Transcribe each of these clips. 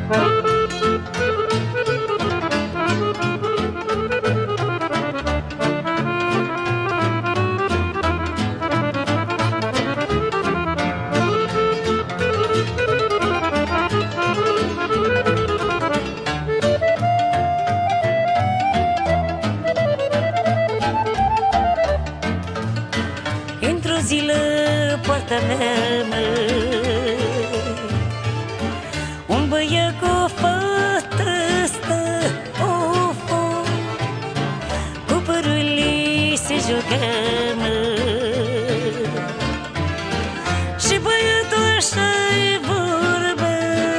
Un băiat cu o fată stă, cu părul ei se jucă, și băiatul așa-i vorba,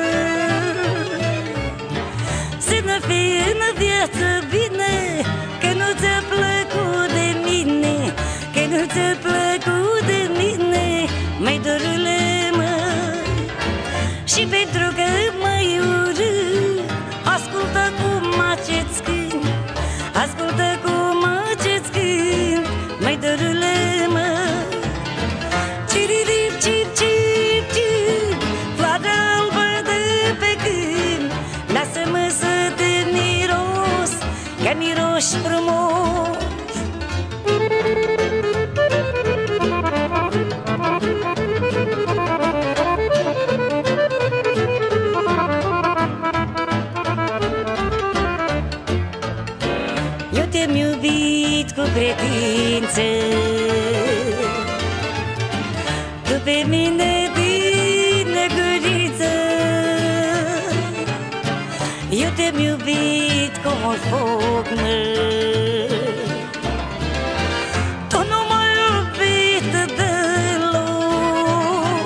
să ne fie în viață bine, că nu ți-a plăcut de mine, că nu ți-a plăcut de mine, mai dorule, mă. Și pentru că mă urât, ascultă cum acest cânt, ascultă cum acest cânt, mai dorule, mă. Ciririp, cip, cip, cip, floarea albă de pe câmp, lasă-mă să te miros, că miroși frumos. Eu te-am iubit cu credință, tu pe mine din neguriță. Eu te-am iubit cu mult foc, mă. Tu nu m-ai iubit deloc.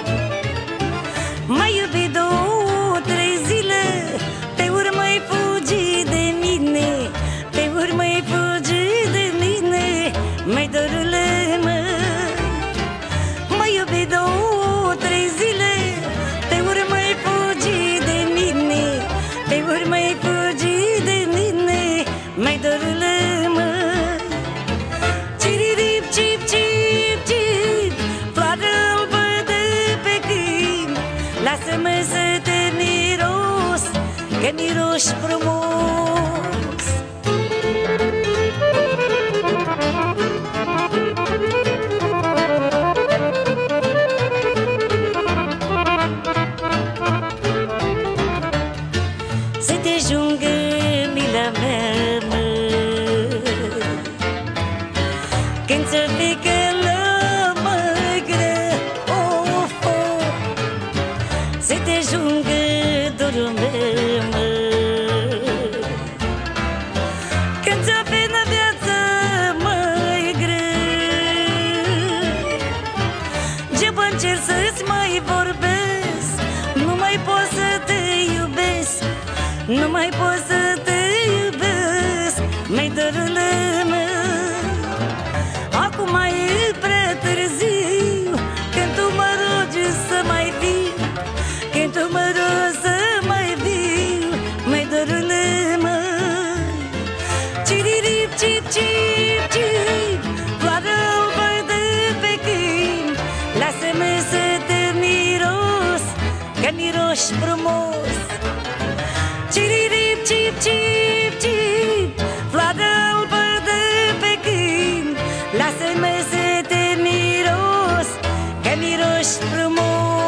M-ai iubit 2-3 zile, pe urmă-i fugi de mine, pe urmă-i fugi de mine, mai dorule, mă. M-ai iubit 2-3 zile, pe urmă-i fugi de mine, pe urmă-i fugi de mine, mai dorule, mă. Ciririp, cip, cip, cip, floarea albă de pe câmp, lasă-mă să te miros, că miroși frumos. Să te jungă mila mea, mă, când ți-o pică la mai grea, să te jungă dorul meu, mă, când ți-o vină viața mai grea. Ce-bă încerc să-ți mai vorbesc, nu mai pot să te iubesc, nu mai pot să te iubesc, mai dorule, mă. Acum e prea târziu, când tu mă rogi să mai viu, când tu mă rogi să mai viu, mai dorule, mă. Ciririp, cip, cip, cip, floarea albă de pe câmp, lasă-mă să te miros, că miroși frumos. Ciririp, cip, cip, cip, floarea albă de pe câmp, lasă-mă să te miros, că miroși frumos.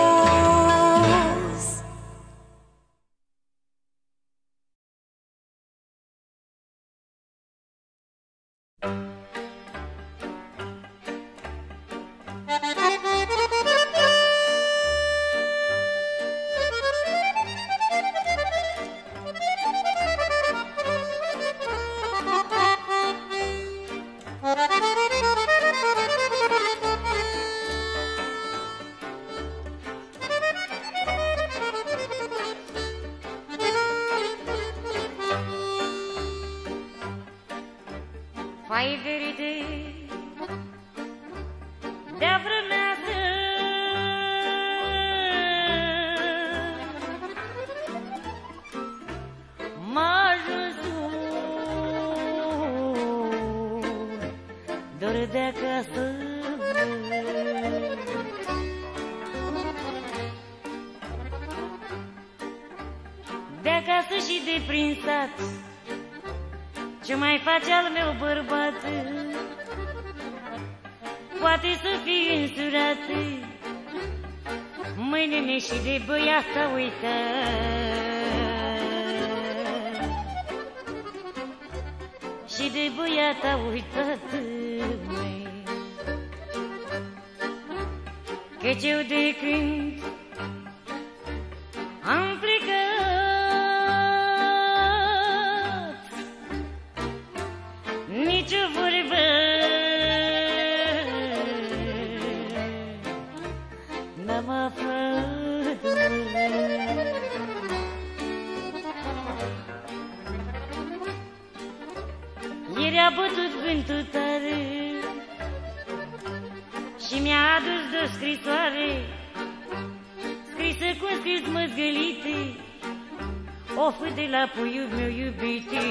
Fai verde de-a vrămează, m-a ajuns dor de acasă. de acasă și de prin sat. Ce mai face al meu bărbat? Poate să fie însurat, mâinile și de băiata uitat, și de băiata uitat, măi. Căci eu de când am plecat, nici o vorbă n-am aflat, ieri a bătut vântul tare și mi-a adus de-o scrisoare, scrisă cu scris măzgălite, of de la puiul meu iubite.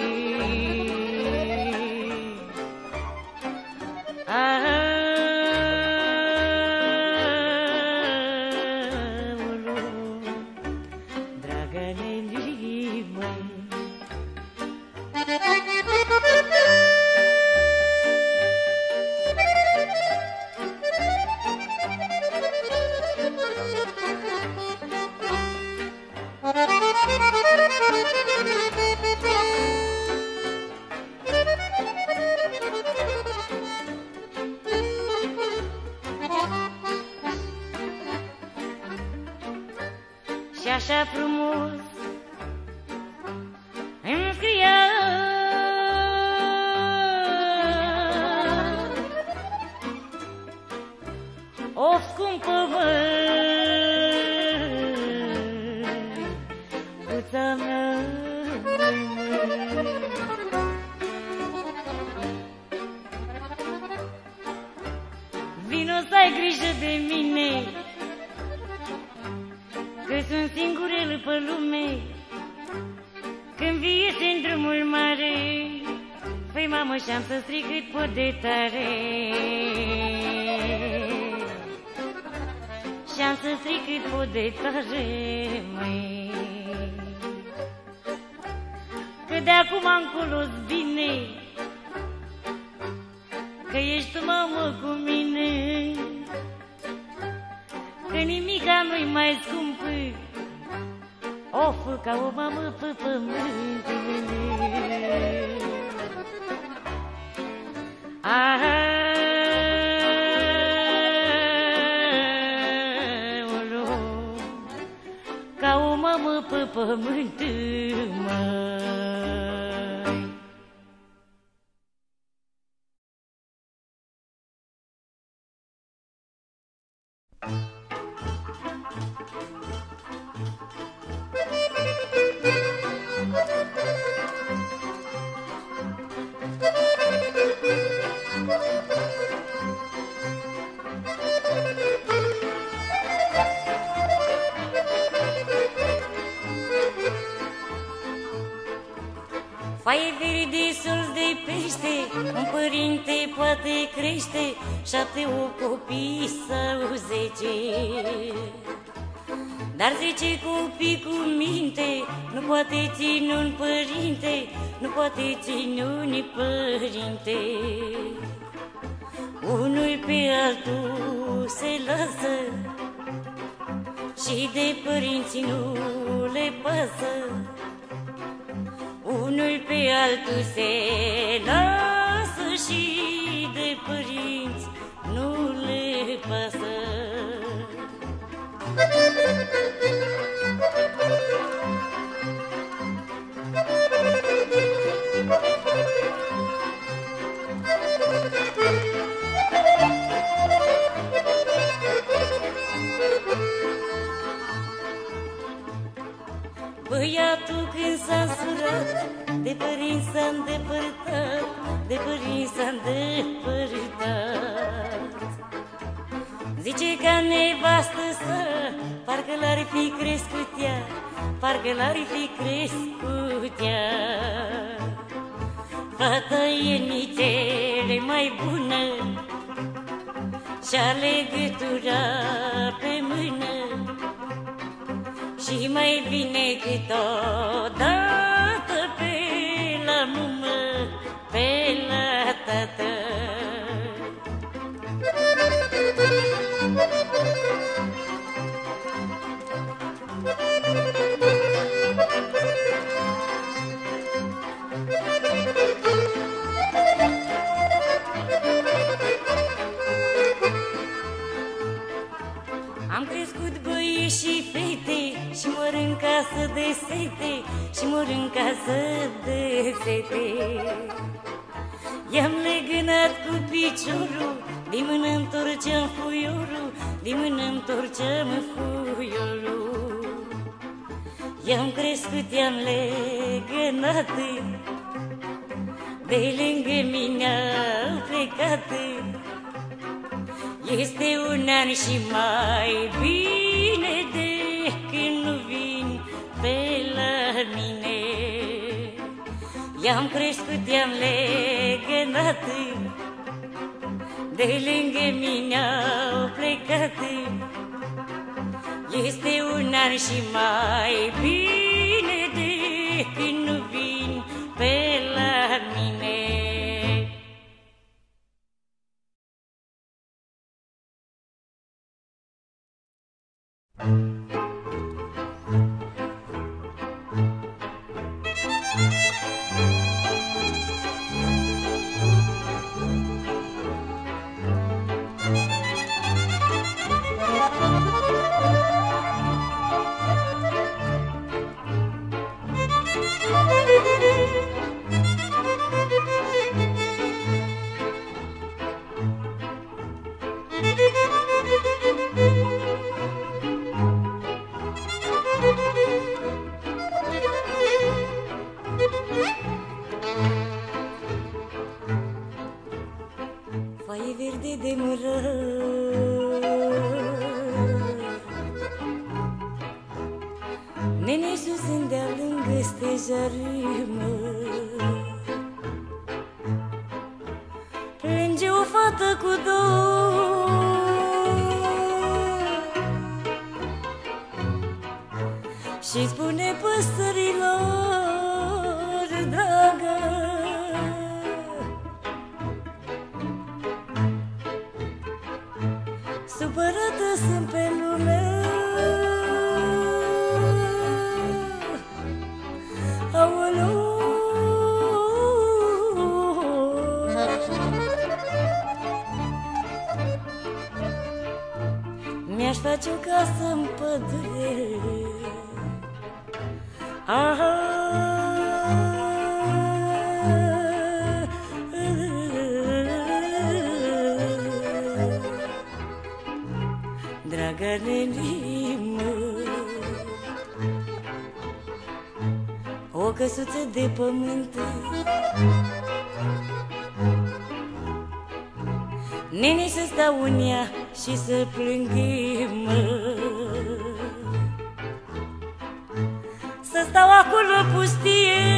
Aoleu, dragă Nelly, măi. Și așa frumos îmi scria o scumpă măicuța mea, vino să ai grijă de mine, că sunt singurel pe lume. Când vii în drumul mare, păi mamă, și-am să strig cât pot de tare, și-am să strig cât pot de tare, măi. Că de acum încolo-s bine, că ești tu, mamă, cu mine, că nimica nu-i mai scumpă, of, ca o mamă pe pământ. Aoleu, ca o mamă pe pământ, măi. Fai verde, sos de pește, un părinte poate crește 7-8 copii sau 10. Dar 10 copii cu minte nu poate ține un părinte, nu poate ține un părinte. Unul pe altul se lasă și de părinți nu le pasă. Unul pe altul se lasă și de părinți nu le pasă. Băiatul când s-a însurat, de părinți s-a îndepărtat, de părinți s-a îndepărtat. Zice ca nevastă sa, parcă l-ar fi crescut ea, parcă l-ar fi crescut ea. Fata e nițele mai bună și-a legătura pe mână, și mai bine câteodată pe la mumă, pe la tată. Am crescut băieți și fete și mor în casă de sete, și mor în casă de sete. I-am legănat cu piciorul, de mână întorceam fuiorul, de mână întorceam fuiorul. I-am crescut, i-am legănat, de lângă mine au plecat. Este un an și mai bine de când nu vin pe la mine. I-am crescut, i-am legănat, de lângă mine au plecat. Este un an și mai bine de când nu vin pe la mine. Foaie verde de mărări, nene sus îndea lângă stejară, plânge o fată cu dor și spune păsărilor, dragă, supărată sunt pe lume, aoleu. Mi-aș face o casă în pădure, aha, dragă nenimă, o căsuță de pământ, nene să stau în ea și să plângă-mă, să stau acolo pustie,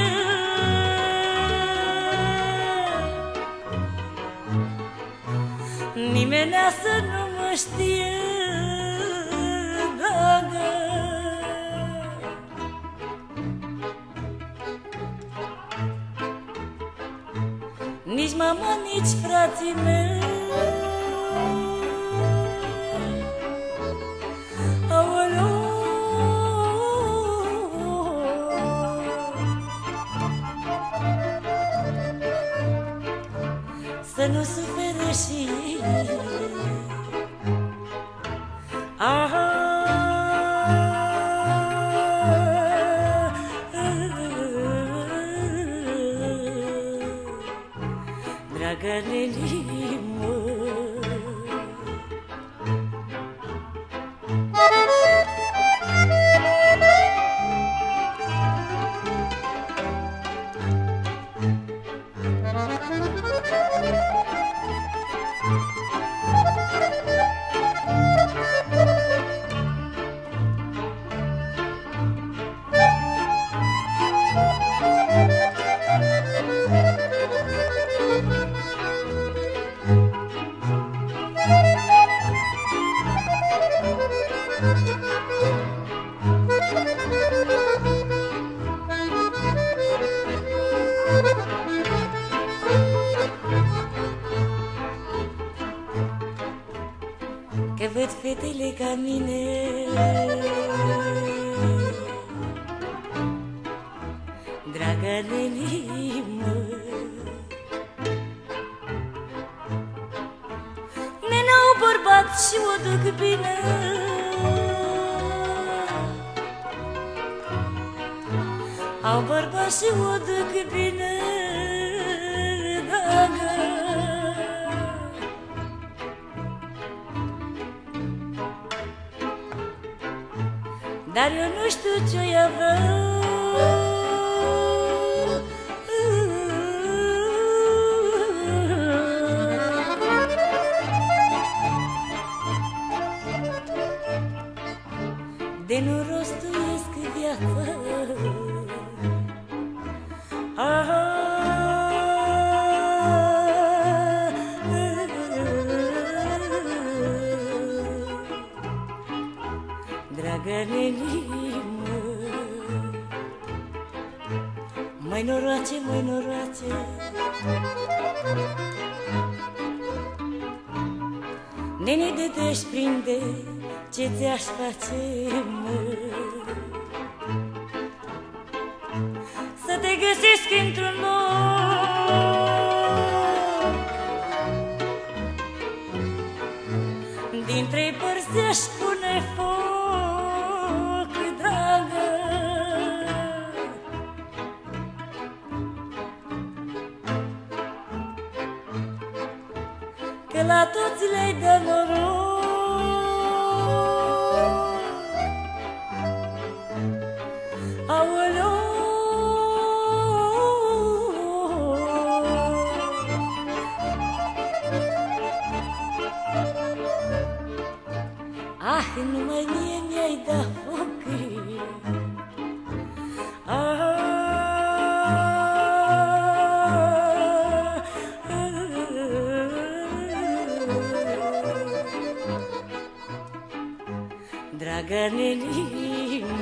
nimenea să nu mă știe, dragă. Nici mama, nici frații mei, aoleu. Să nu sufere și ei, aha, dragă nenimă. și o duc bine. Au bărbați și o duc bine, dragă. Dar eu nu știu ce-i avea. De nu rostuiesc viața. Dragă nenimă, măi noroace, măi noroace, nene, de te-aș prinde, ce ți-aș face, mă? Să te găsesc într-un loc, din trei părți aș pune foc, dragă. Că la toți le-ai de noroc. Numai mie mi-ai dat foc. Dragă nenimă.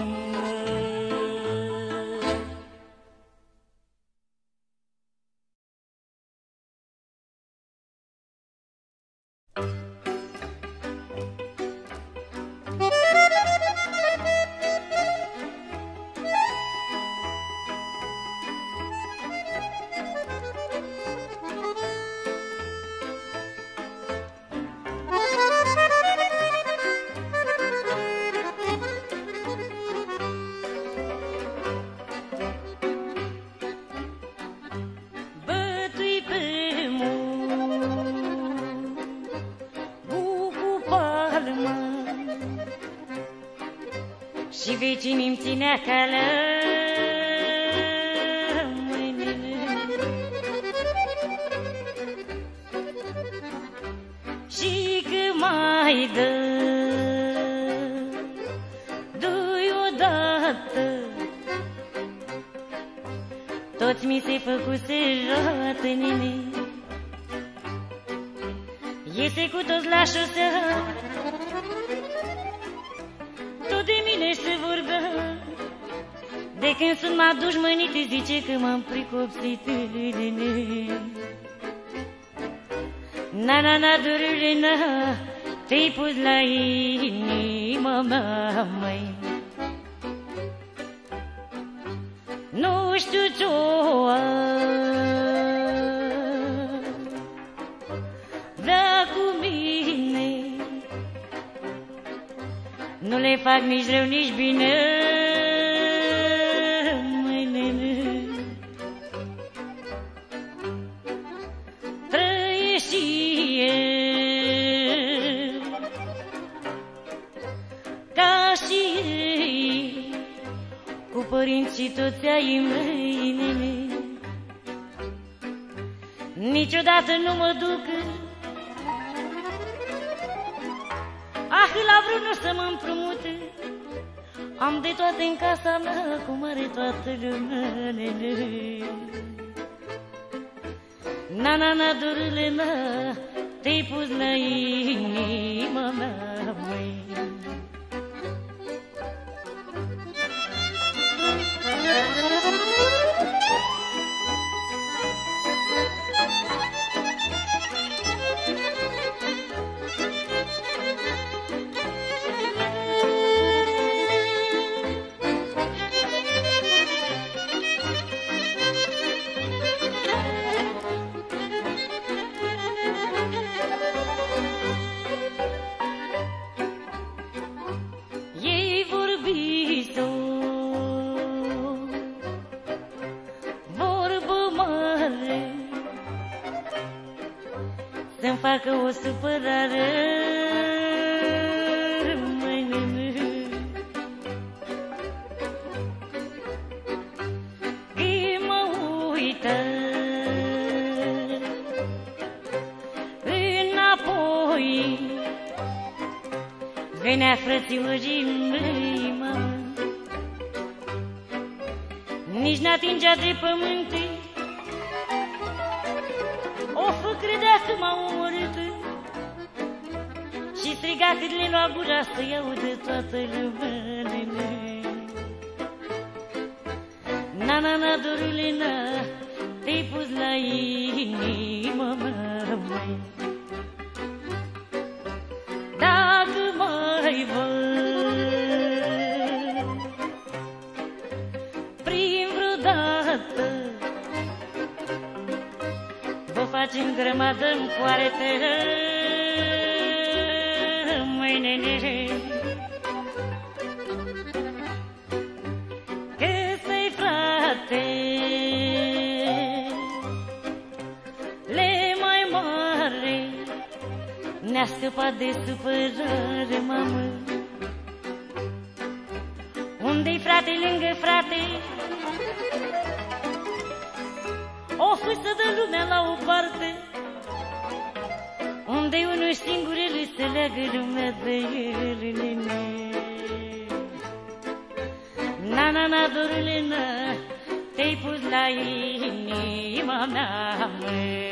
Și vecinii-mi ținea cală, și că mai dă doi odată, toți mi se făcuse roată, nene. Iese cu toți la șosea, tot de mine se vorbea. De când sunt m-a dușmănit, zice că m-am pricopsit. Na, na, na, dorule, na, te-ai pus la inima mea, măi. Nu știu ce-o vrea cu mine, nu le fac nici rău, nici bine, măi, nene. Trăie și el ca și ei, cu părinți și toți ai mei, nene. Niciodată nu mă duc, la vreunul să mă împrumute. Am de toate în casa mea, cum are toată lumea, nene. Na, na, na, dorule, na, te-ai pus la inima mea, măi. facă o supărare. Că mă uită înapoi, venea frățiorii mei, mamă, nici n-atingea de pământ. O credea că m-a omorât și striga cât le lua gura să iau de toată lumea. Na, na, na, dorule, na, te-ai pus la inimă, măi. Dacă mai văd prin vreodată, vă facem grămadă-n poarete, măi, nene. Că stai, frate, le mai mare, ne-a scăpat de supărare, mamă. Unde-i frate lângă frate? O fâsă de lumea la o parte, unde-i unul singur, el se leagă lumea de el, nene. Na, na, na, dorule, na, te-ai pus la inima mea, măi.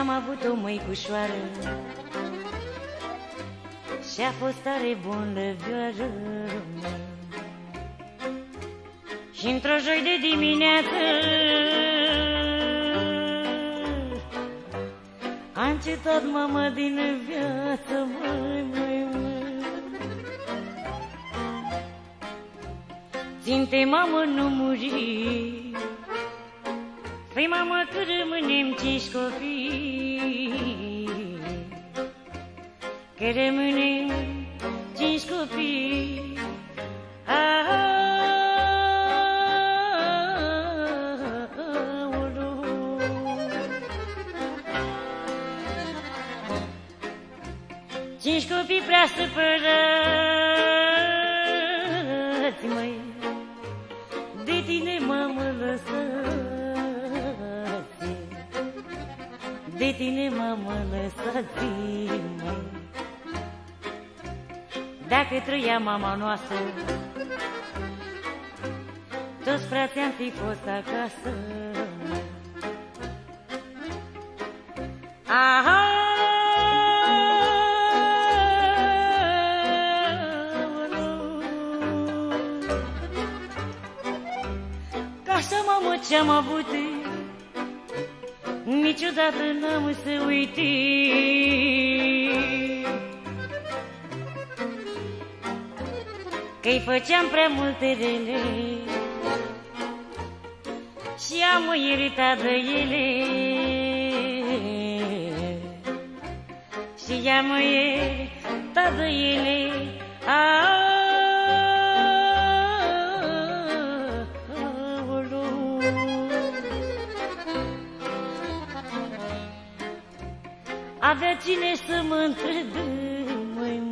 Și-am avut o măicușoară și-a fost tare bună-vioară. Și într-o joi de dimineață a încetat mama din viață, măi. Țin-te, mamă, nu muri, păi, mamă, că rămânem 5 copii, că rămânem 5 copii. Cinci copii prea supărați, măi, de tine, mamă, lăsați, de tine, mamă, lăsați, măi. Dacă trăia mama noastră, toți frații am fi fost acasă. Aha! Așa, mamă, ce-am avut, niciodată n-am să uite. Că-i făceam prea multe rele și am iritat de ele, și am iritat de ele. Avea cine să mă întrebe, măi,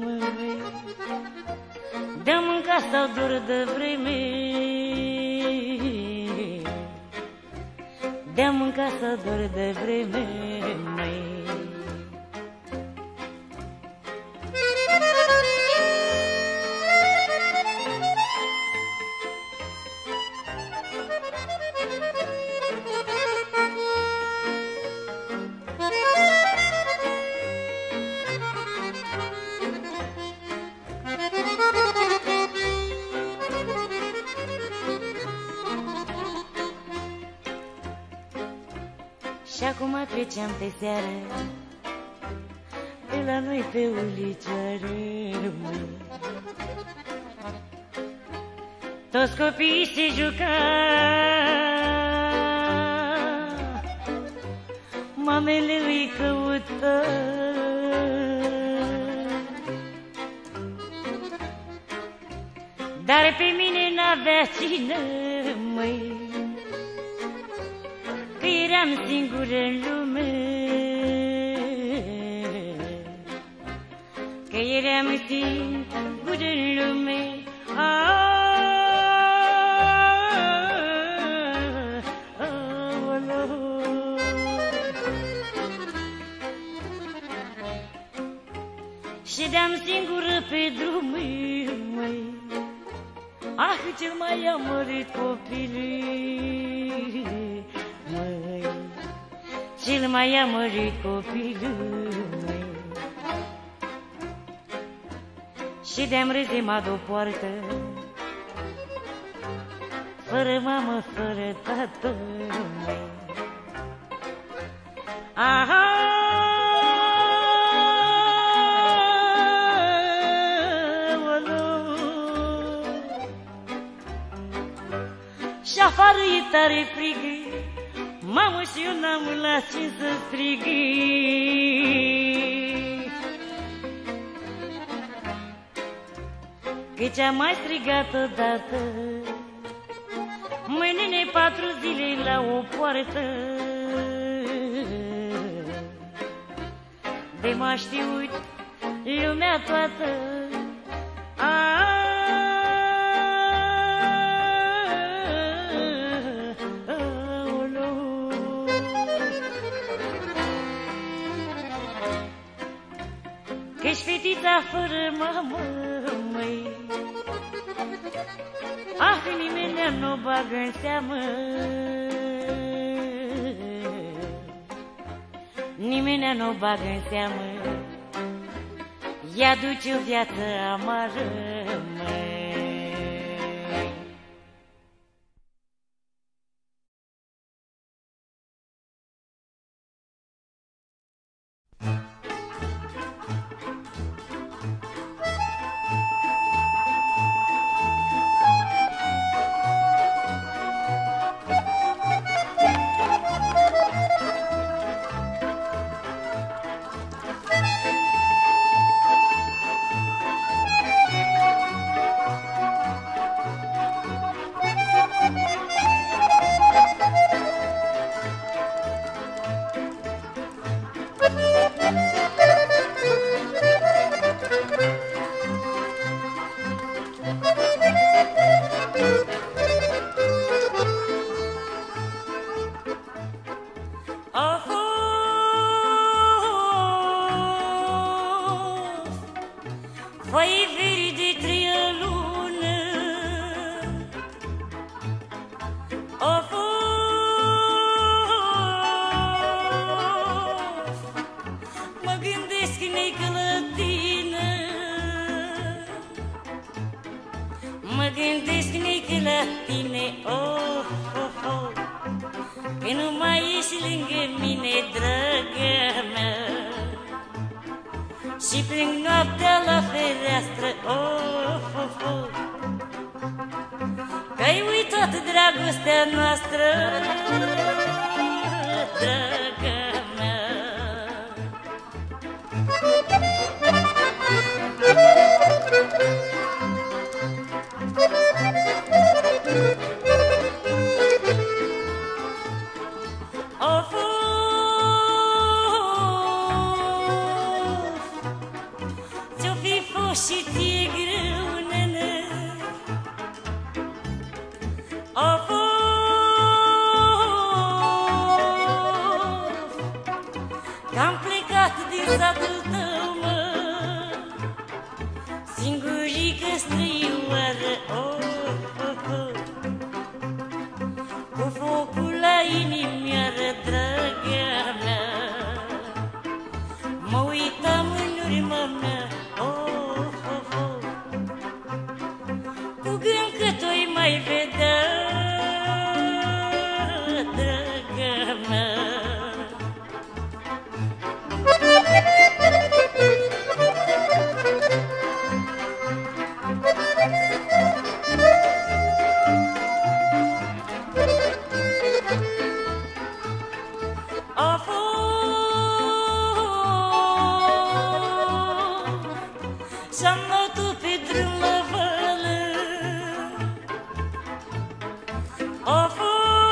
de-a mâncat sau dor de vreme, de-a mâncat sau dor de vreme, măi. Și acum treceam pe seară de la noi pe ulicioară, măi. Toți copiii se juca, mamele îi căută, dar pe mine n-avea cine, măi, că eram singură în lume, că eram singură în lume. Ședeam singură pe drum, măi, ah, cel mai amărât copil, măi, cel mai amărât copil, măi. Ședeam rezemat o poartă, fără mamă, fără tată, măi. Aha! Și afară e tare frig, mamă, și eu n-am la ce să strig. Că ce-am mai strigat odată, măi, nene, 4 zile la o poartă, de m-a știut lumea toată. Că-și fetița fără mamă, măi, ah, nimeni nu o bagă în seamă. nimeni nu bagă în seamă, ea duce o viață amară, măi. Vai veri de treia lună, a fost. Mă gândesc că la tine, mă gândesc că la tine, oh, oh, oh, că nu mai ești lângă mine, dragă mea. Și plâng noaptea la fereastră, oh, oh, oh, că-ai uitat dragostea noastră, draga mea. Și ție greu, nene, a fost că-am plecat din satul tău, mă, singurică străioară, oh, oh, oh, cu focul la inimioară, draga mea. Mă uitam în urma mea, mai vedea, draga mea. A fost și-am luat-o pe drum la vală, a fost,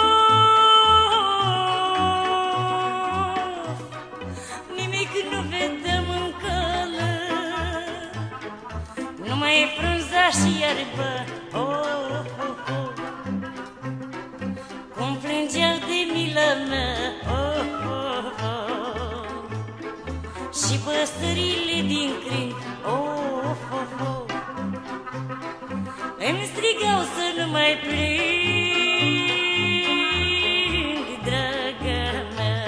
nimic nu vedeam în cală, numai frunza și iarba, oh, oh, oh, cum plângeau de mila mea, oh, oh, oh, și păsările din crin, oh, oh, oh, îmi strigau să nu mai plâng, draga mea.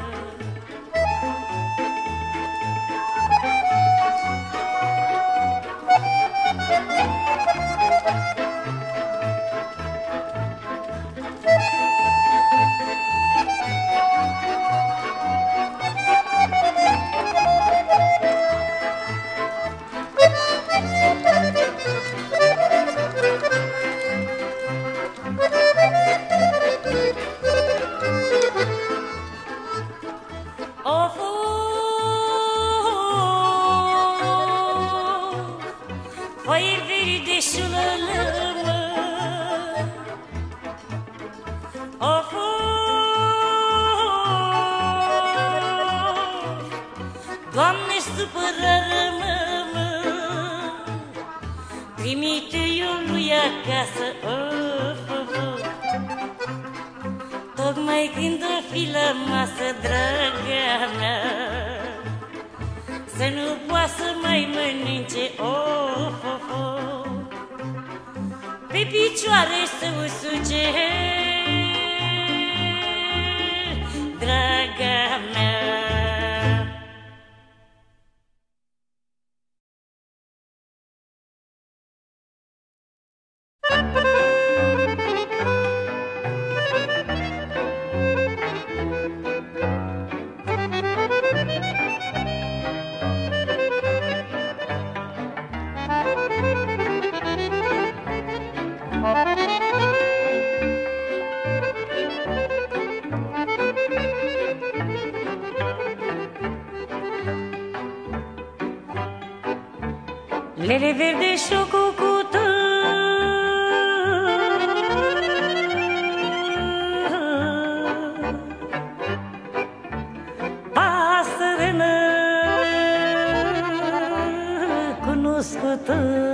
Vai verde șulalămă, a fost, Doamne, supără-mă, trimite eu lui acasă, oh, oh, oh, tocmai când o fi la masă, draga mea, să nu poată să mai mănânce, oh, oh, oh, pe picioare să usuce, draga mea. Lele verde și o cucută, pasărenă cunoscută.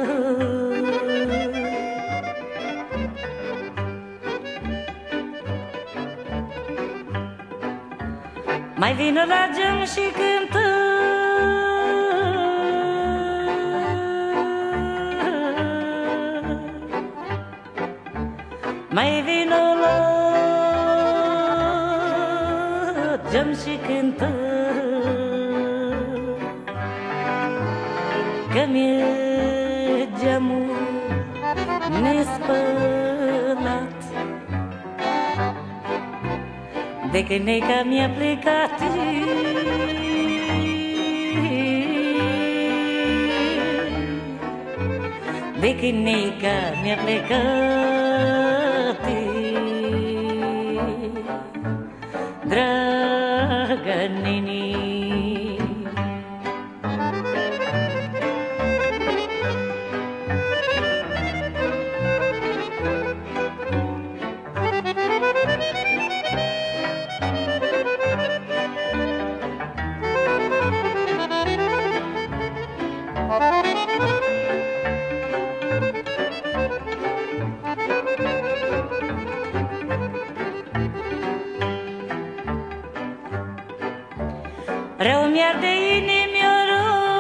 Mai vină la geam și cântă, mai vină la geam și cântă, că mi-e geamul nespălat de când neica mi-a plecat. De când neica mi-a plecat, dragă neni. Rău mi-arde inimioară,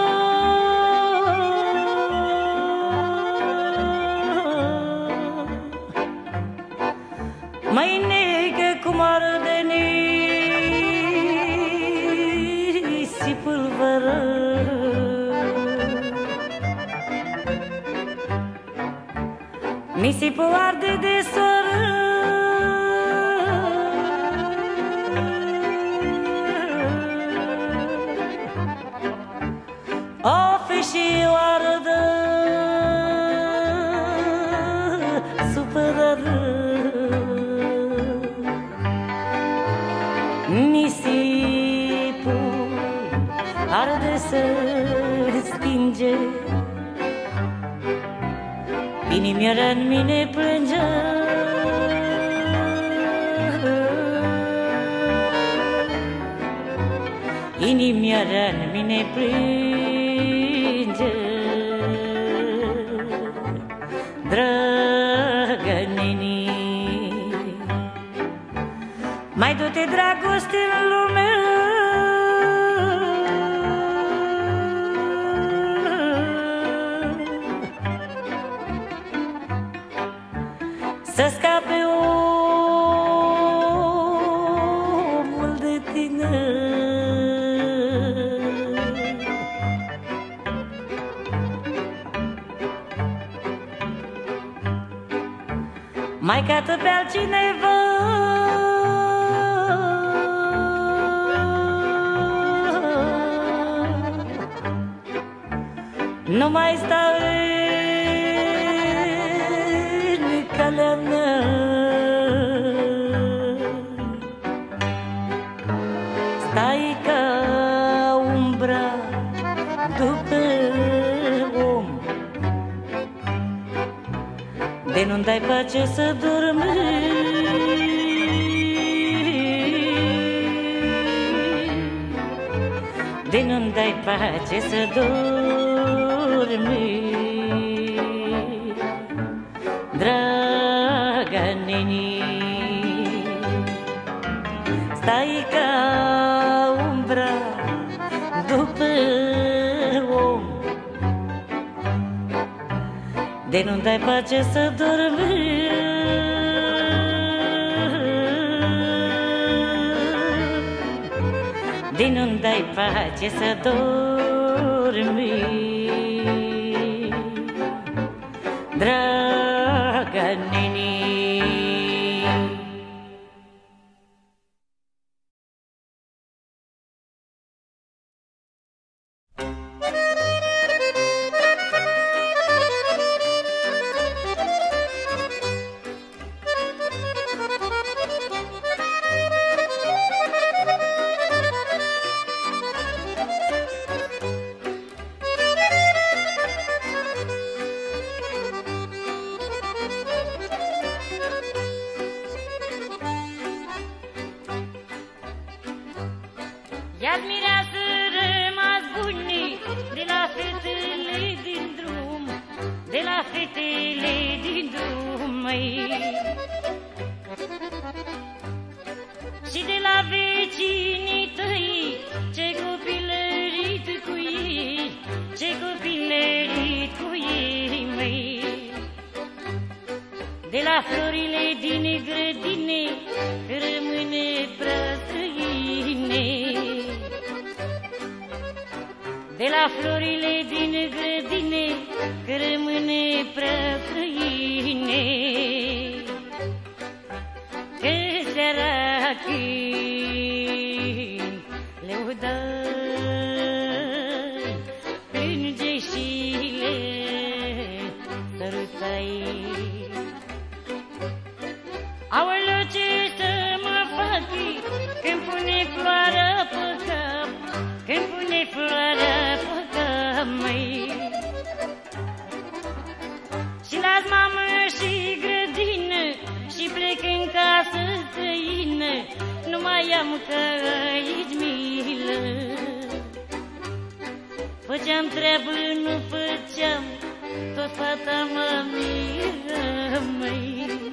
mai necă cum arde nisipul vără. Nisipul arde de soară, o feșioară supărare. Nisipul arde să stinge, inimioara în mine plânge. Inimioara în mine plânge, dragă neni. Mai du-te, dragoste, în lume, să scape omul de tine. Mai cată pe altcineva, nu mai stau în calea mea. Stai ca umbra după om, de nu-mi dai pace să dormi. De nu-mi dai pace să dormi, dragă neni. Stai ca umbra după om, de nu-mi dai pace să dormi. De nu-mi dai pace să dormi, dragă neni. fetele din drum, măi. Și de la vecinii tăi, ce copilărit cu ei, ce copilărit cu ei, măi. De la florile din grădine, rămâne prea străine. De la florile din grădine, rămâne prea străine. Că seara când le udai, plânge și le sărutai. Aoleu, ce să mă fac când pune floarea pe cap, când pune floarea pe cap, măi. Și las mamă și grădină și plec în casă străină, nu mai am că aici milă. Făceam treabă, nu făceam, tot fata mă miră, măi.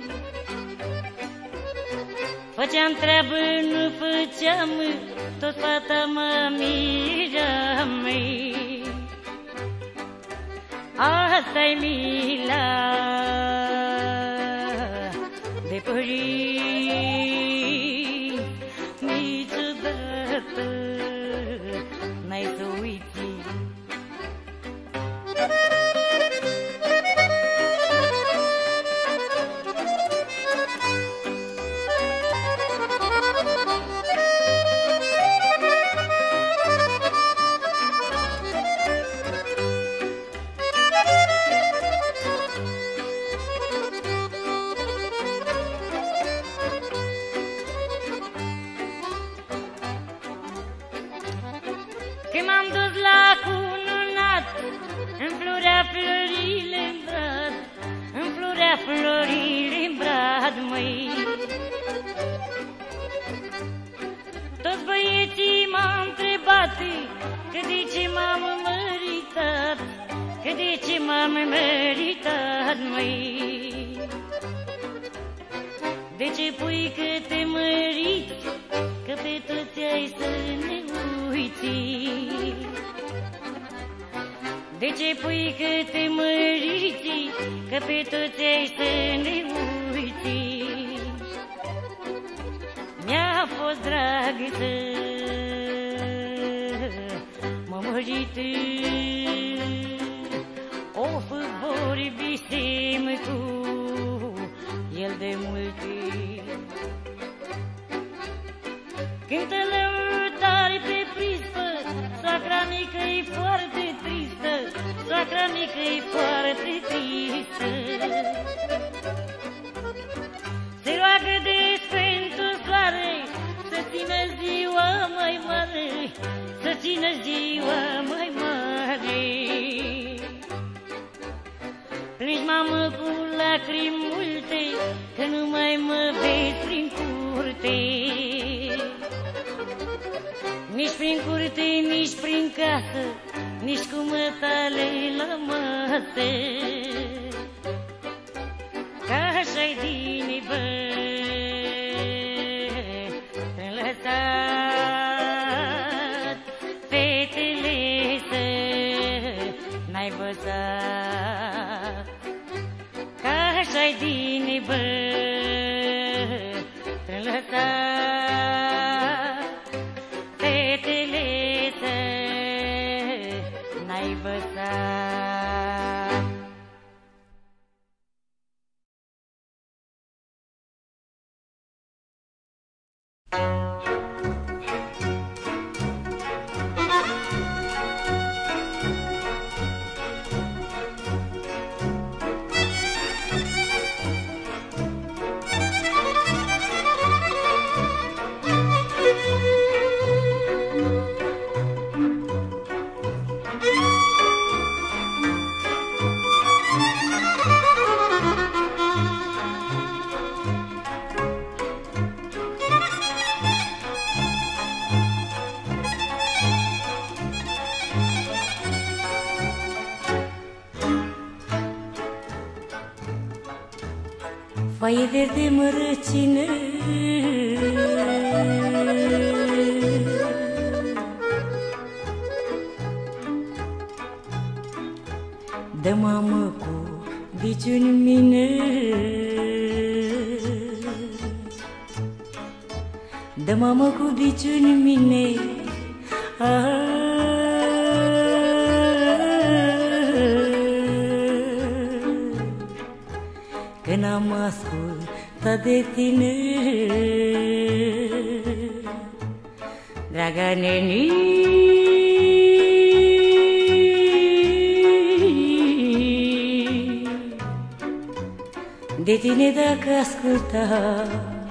Făceam treabă, nu făceam, tot fata mă mira, măi. Asta-i mila de părinți, niciodată n-ai să uiți. Când m-am dus la cununat, înflorea florile în brad, înflorea florile în brad, măi. Toți băieții m-au întrebat că de ce m-am măritat, că de ce m-am măritat, măi. De ce pui că te măriți, că pe toți ai să ne uiți? De ce pui că te măriți, că pe toți ai să ne uiți? Mi-a fost drag să mă mărit, of, vorbisem cu el de multe. Cântă lăutari pe prispă, soacra mică-i foarte tristă, soacra mică-i foarte tristă. Se roagă de Sfântul Soare să țină ziua mai mare, să țină ziua mai mare. Plângi, mamă, cu lacrimi multe, că nu mai mă vezi prin curte. Nici prin curte, nici prin casă, nici cu mătale la masă. Că așa-i din bă, te-am lăsat, fetele să n-ai văzat. Că așa-i din bă, te-am lăsat, fetele să n-ai văzat. foaie verde mărăcină, dă mamă cu biciuni în mine, dă mamă cu biciuni în mine. Că n-am ascultat de tine, draga neni. De tine dacă asculta,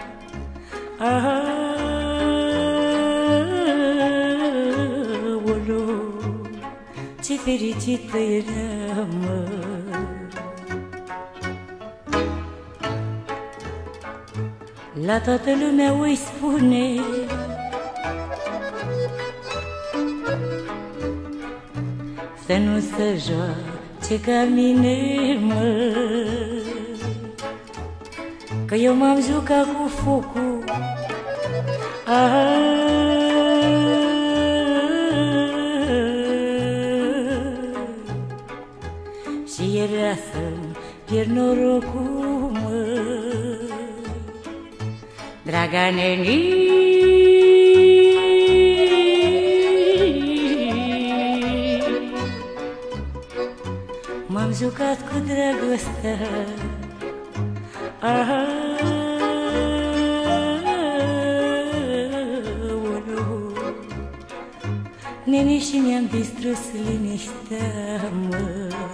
ce fericită eram. La toată lumea îi spune să nu se joace ca mine, mă, că eu m-am jucat cu focul. Și era să-mi pierd norocul, mă, draga neni. M-am jucat cu dragostea, nene, și mi-am distrus liniștea, mă.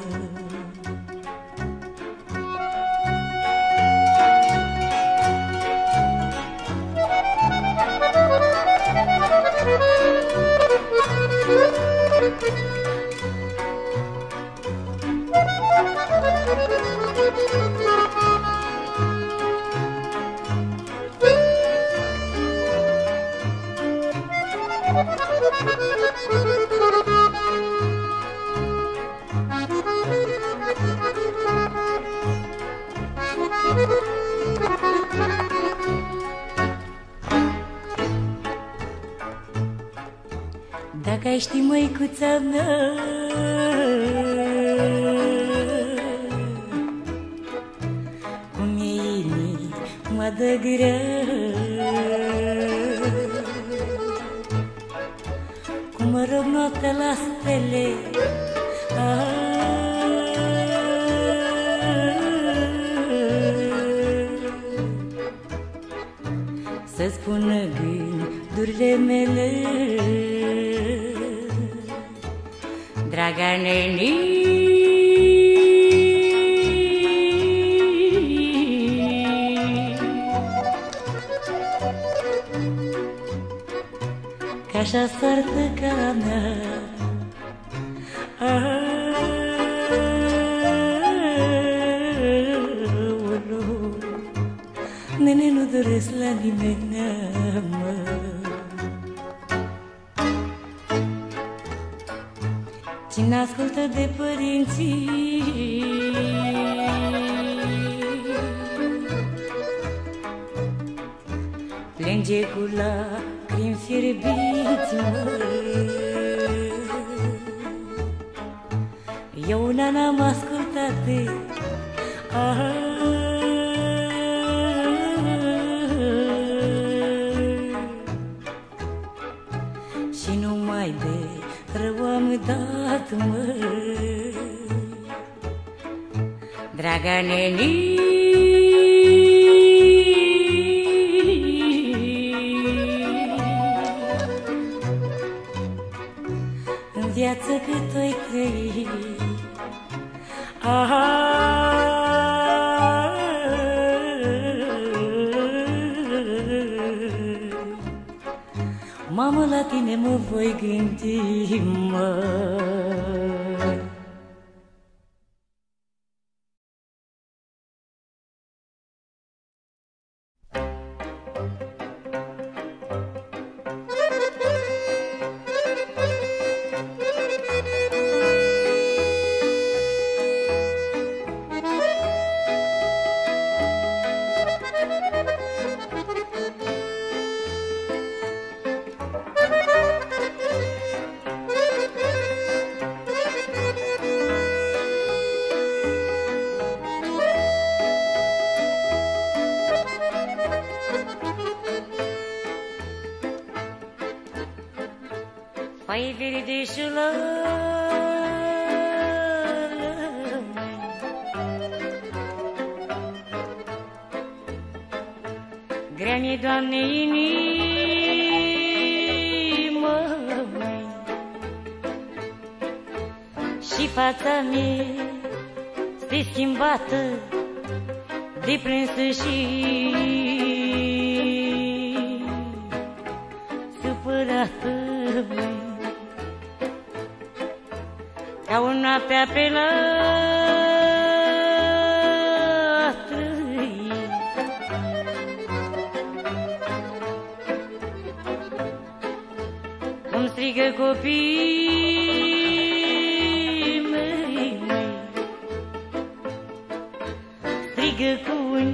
Dacă ai ști, măicuța mea, cum e inima de grea, cum mă rog noaptea la stele, să spună gândurile mele, draga neni. Că așa soartă ca mea, nene, nu doresc la nimeni, mă. Cine ascultă de părinții plânge cu lacrimi fierbiți, mă. Eu una n-am ascultat de și numai de rău am dat, mă, draga neni. În viață cât o-i trăi, mamă, la tine mă voi gândi, mă. Mai verideșul grea mi-e, Doamne, inimă, și fața mea este schimbată de plânsă și supărată, ca o noaptea pe latră. Cum strigă copiii mei, strigă cu un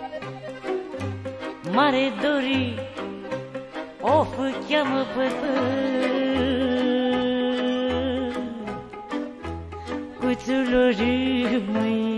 mare dori, of, cheamă pe tăcuțul măi.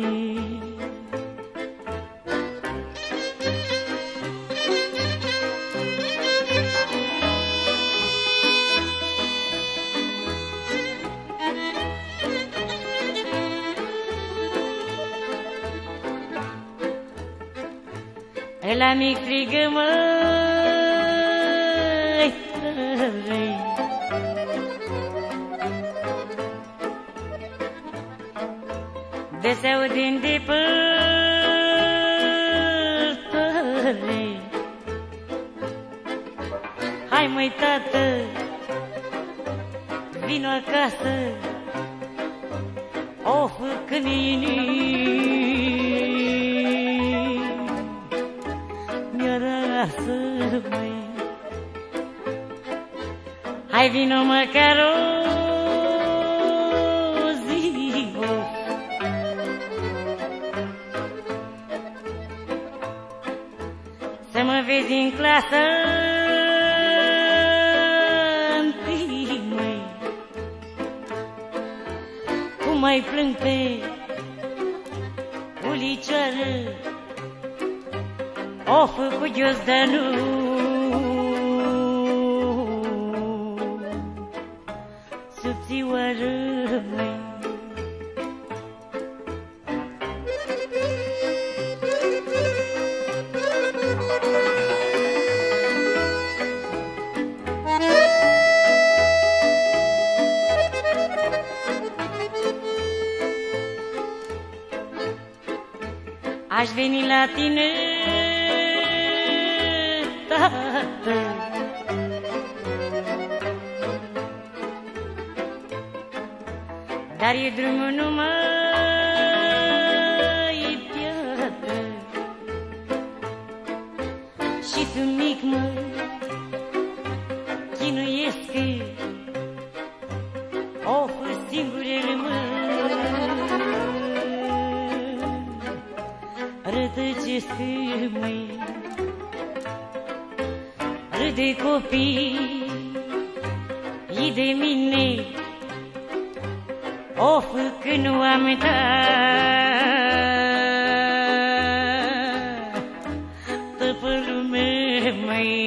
Ăla mic strigă, măi, tăi, de se aud în depărtare. Hai, măi, tată, vino acasă, of, când hai, vino măcar o zi, să mă vezi în clasă întâi, măi, cum mai plâng pe ulicioară, of, cu ghiozdanul subțioară, măi. Aș veni la tine, tată, dar e drumul numai piatră și sunt mic, măi, chinuiesc, of, singurele, măi, rătăcesc, măi, râde copii de mine, of, că nu am uitat tăpărul meu, măi.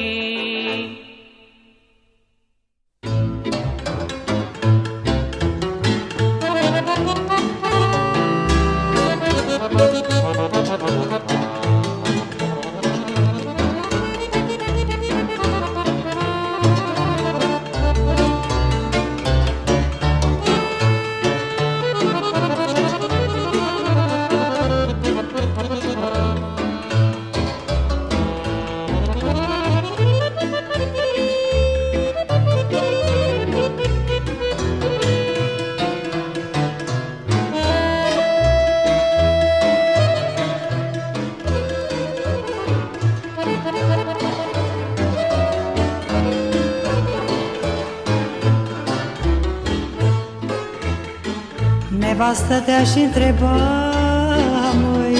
Nevastă te-aș întreba, măi,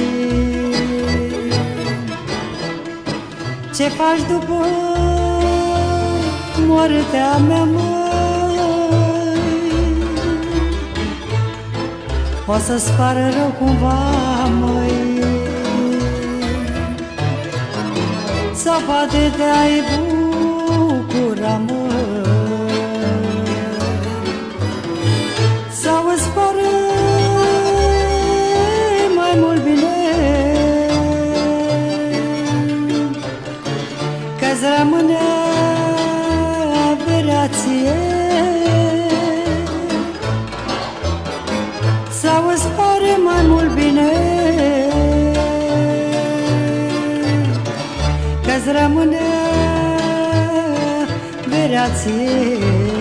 ce faci după moartea mea, măi? O să-ți pară rău cumva, măi, sau poate te-ai bucura, măi, sau îți pare mai mult bine că-ți rămâne averea ție, sau îți pare mai mult bine că-ți rămâne averea ție.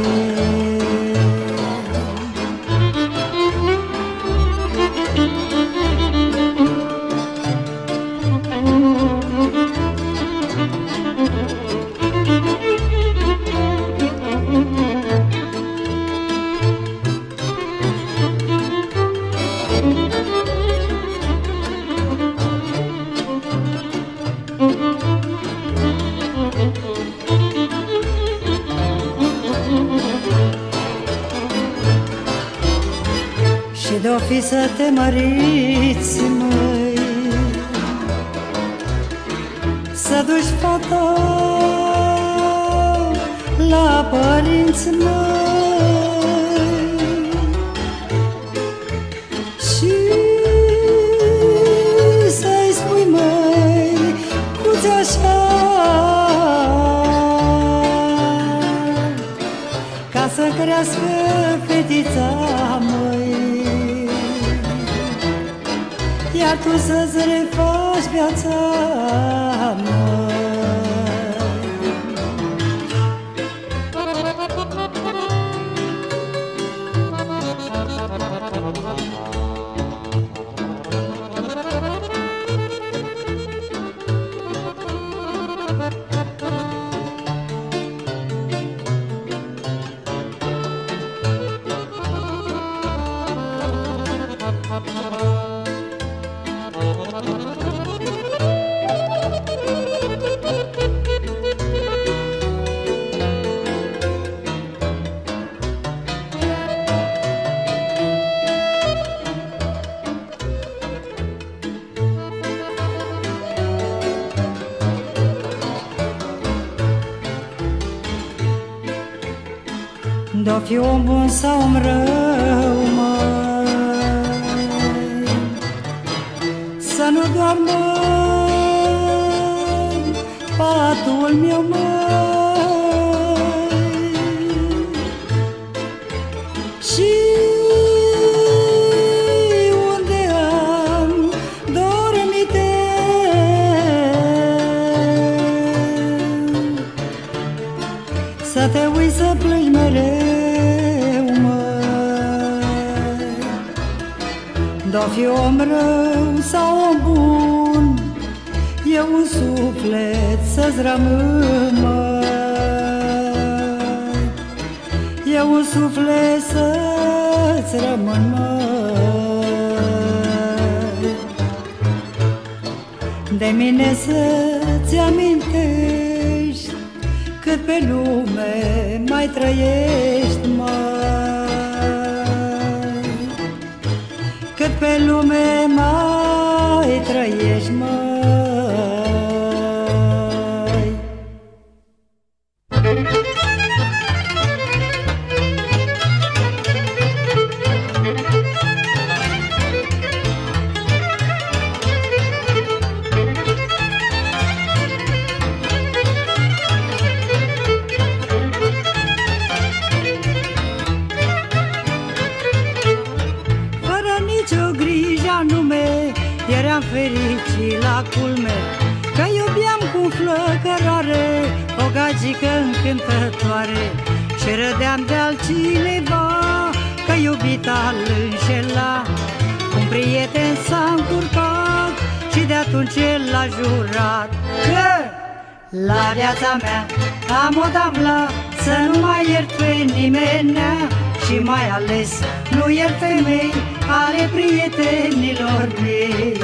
Și de-o fi să te măriți, măi, să duci fata la părinți, măi, și să-i spui, măi, cu-ți așa, ca să crească fetița, măi, iar tu să-ți refaci viața, măi. De-o fi om bun sau om rău, măi, să nu doarmă patul meu, măi, și unde am dormite să te uiți să plângi mereu. De-o fi om rău sau om bun, e un suflet să-ți rămân, măi, e un suflet să-ți rămân, măi. De mine să-ți amintești cât pe lume mai trăiești, măi, cât pe lume mai trăiești, măi. Eram fericit la culme, că iubiam cu flăcărare o gagică încântătoare, și râdeam de altcineva că iubita-l înșela. Un prieten s-a încurcat și de atunci el l-a jurat că la viața mea am o tablă să nu mai iert pe nimenea, și mai ales nu iert femei ale prietenilor mei.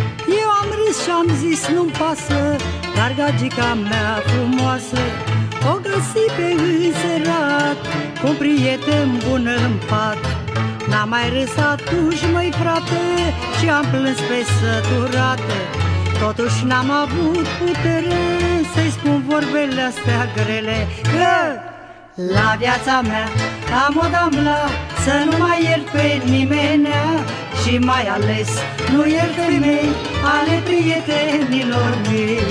Și-am zis nu-mi pasă, dar gagica mea frumoasă o nisipe înserat, cu un prieten bun în pat. N-am mai râs atunci, măi frate, și am plâns pe săturate. Totuși n-am avut putere să-i spun vorbele astea grele, că la viața mea am o dambla, să nu mai iert pe nimenea, și mai ales nu iert femei ale prietenilor mei.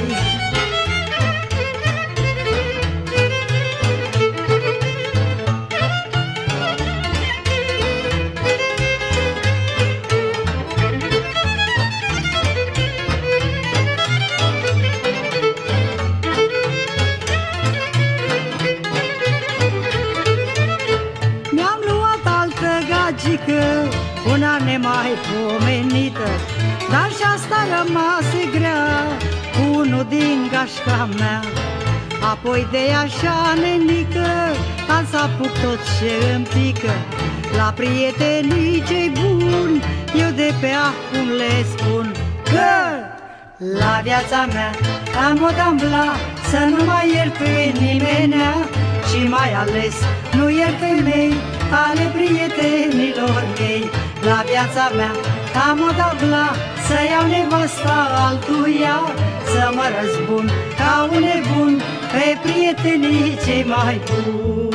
Una nemai pomenită, dar și asta rămase grea, cu unul din gașca mea. Apoi de așa nenică am să apuc tot ce îmi pică. La prietenii cei buni eu de pe acum le spun, că la viața mea am o dambla, să nu mai iert pe nimenea, și mai ales nu iert femei ale prietenilor mei. La viața mea am o dambla, să iau nevasta altuia, să mă răzbun ca un nebun pe prietenii cei mai buni.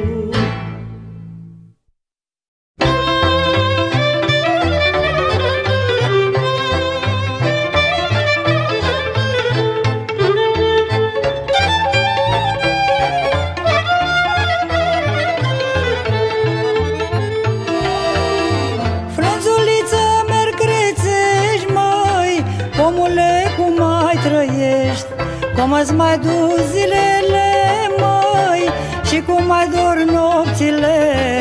Cum îți mai duci zilele, măi, și cum mai dor nopțile,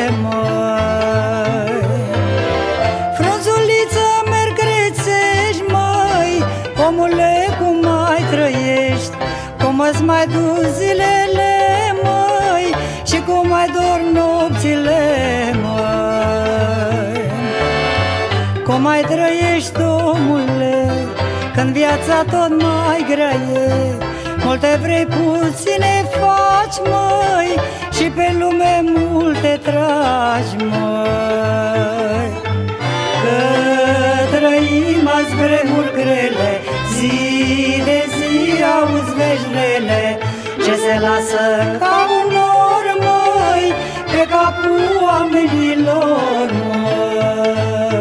măi. Frunzuliță, merg crețești, măi, omule, cum mai trăiești. Cum îți mai duci zilele, măi, și cum mai dor nopțile, măi. Cum mai trăiești, omule, când viața tot mai grea e. Multe vrei, puține faci, măi, și pe lume multe tragi, măi. Că trăim azi vremuri grele, zi de zi auzi vești rele, ce se lasă ca un nor, măi, pe capul oamenilor, măi.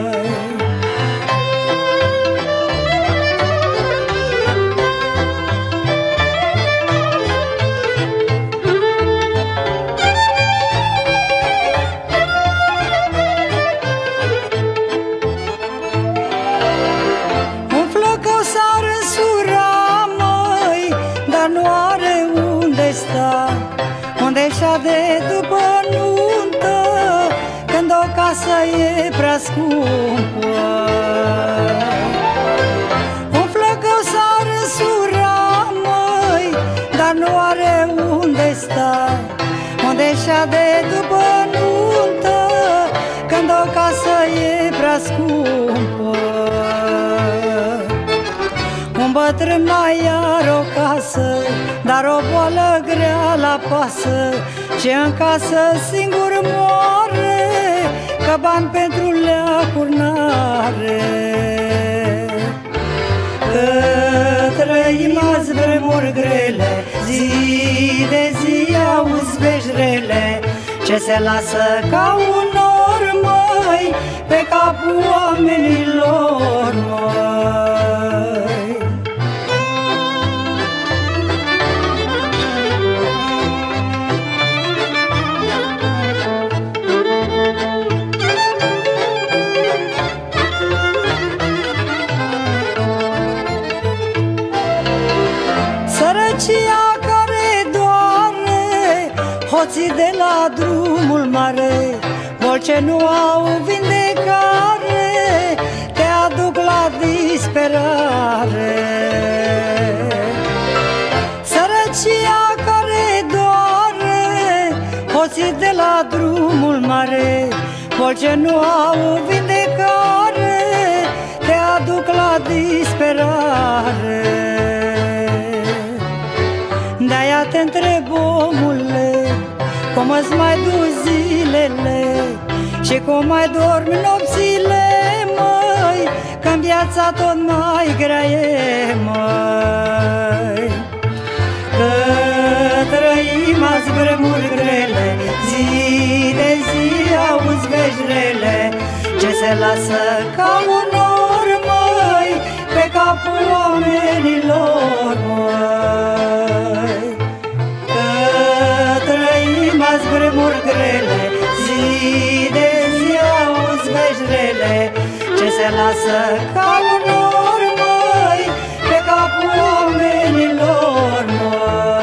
Unde-și de după nuntă, când o casă e prea scumpă. Umflă că s-ar însura, măi, dar nu are unde sta. Unde-și de după nuntă, când o casă e prea scumpă. Un bătrân mai are o casă, dar o boală grea la pasă, ce în casă singur moare, că bani pentru leacuri n-are. Că trăim azi vremuri grele, zi de zi auzi vești rele, ce se lasă ca un nor, măi, pe capul oamenilor, măi. Sărăcia care doare hoții de la drumul mare, boli ce nu au vindecare te aduc la disperare. Sărăcia care doare hoții de la drumul mare, boli ce nu au vindecare te aduc la disperare. De-aia te întreb, omule, cum îți mai duci zilele și cum mai dormi nopțile, măi, că-n viața tot mai grea e, măi. Că trăim azi vremuri grele, zi de zi auzi vești rele, ce se lasă ca un nor, măi, pe capul oamenilor, măi. Că trăim azi vremuri grele, zi de zi auzi vești rele, ce se lasă ca un nor, măi, pe capul oamenilor, măi.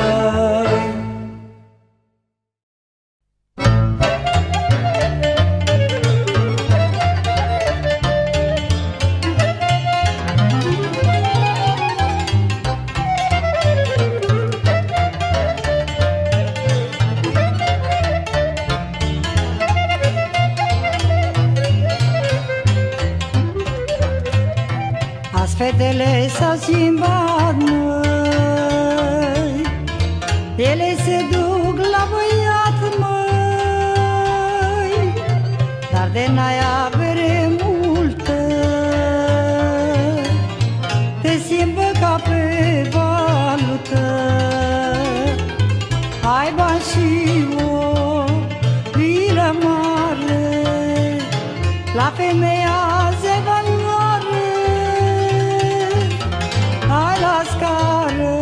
Fetele s-au schimbat, măi, ele se duc la băiat, măi, dar de n-ai avere multă, te schimbă ca pe valută. Ai bani și o vilă mare, la femeia se valoare. Hai la scară,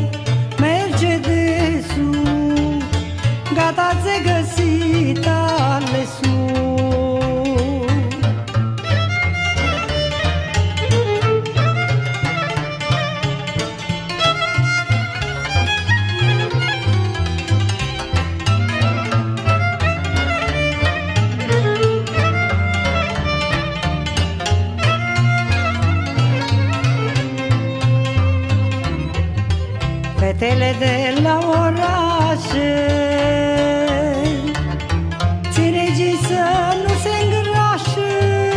Mercedes-ul, gata ți-ai găsit alesul. Fetele de la orașe, ține gii să nu se îngrașe,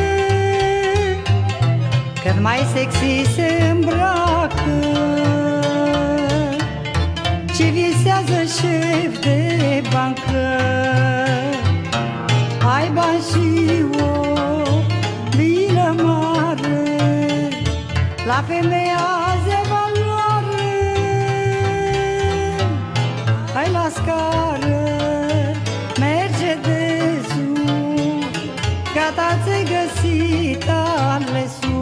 cât mai sexy se îmbracă, și visează șef de bancă. Ai bani și o vilă mare, la femeia de valoare. Hai la scară, Mercedes-ul, gata ți-ai găsit alesul.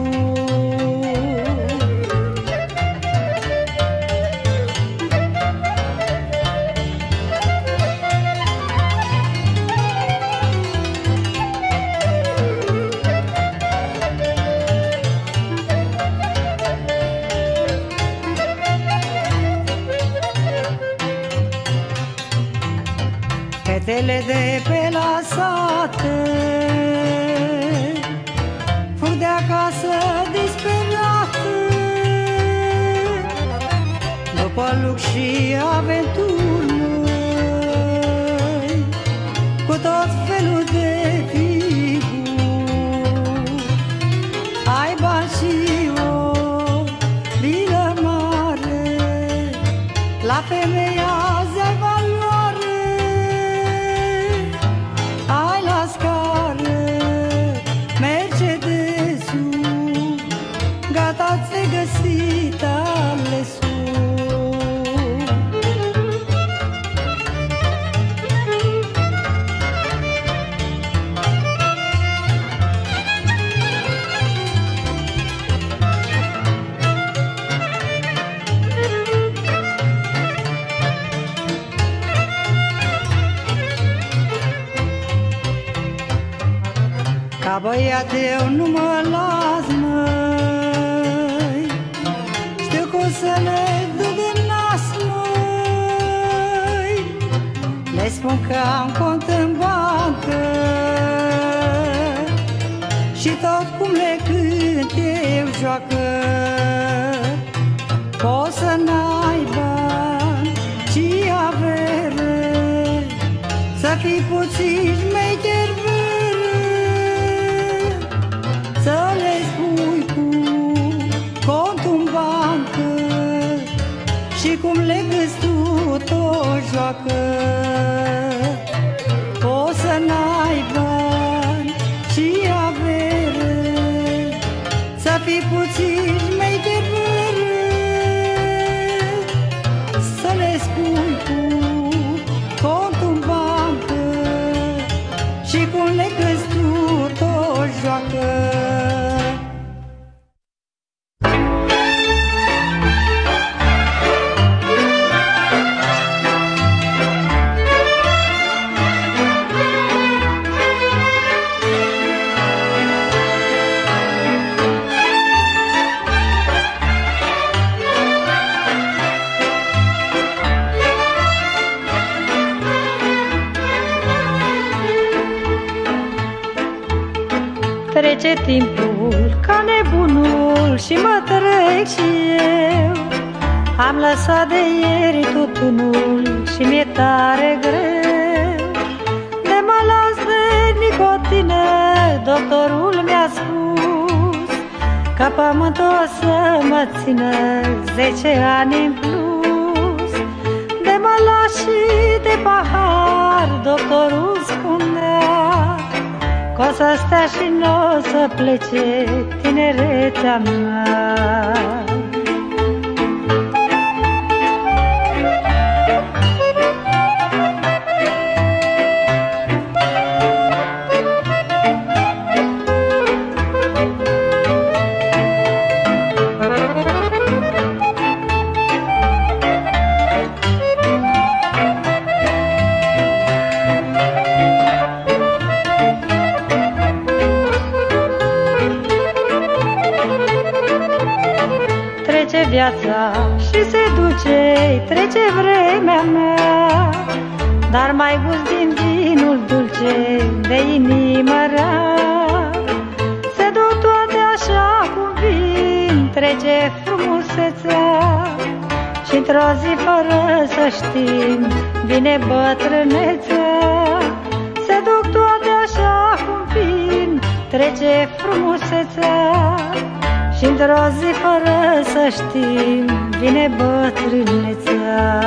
Fetele de pe la sate fug de acasă disperate, după lux și aventuri, măi, cu tot felul de figuri. Ai bani și o vilă mare, la femeia zi-ai valoare. Hai la scară, Mercedes-ul, gata ți-ai găsit alesul. Ca băiat eu nu mă las, măi, știu cum să le duc de nas, măi. Le spun că am cont în bancă și tot cum le cânt eu joacă. Poți să n-ai bani ci avere, să fii puțin șmecher vere, să le spui cu contul în bancă și cum le gâți tu tot joacă. O să n-ai bani și avere, să fii puțin șmecher vere, să le spui cu contul în bancă și cu un necăstur tot joacă. Trece timpul ca nebunul și mă trec și eu. Am lăsat de ieri tutunul și mi-e tare greu. De mă las de nicotină, doctorul mi-a spus că pământul o să mă țină 10 ani în plus. De mă las și de pahar, doctorul spunea că o să stea și n-o să plece tinerețea mea. Viața și se duce, trece vremea mea, dar mai gust din vinul dulce de inimă rea. Se duc toate așa cum vin, trece frumusețea și într-o zi fără să știm vine bătrânețea. Se duc toate așa cum vin, trece frumusețea și într-o zi fără să știm vine bătrânețea.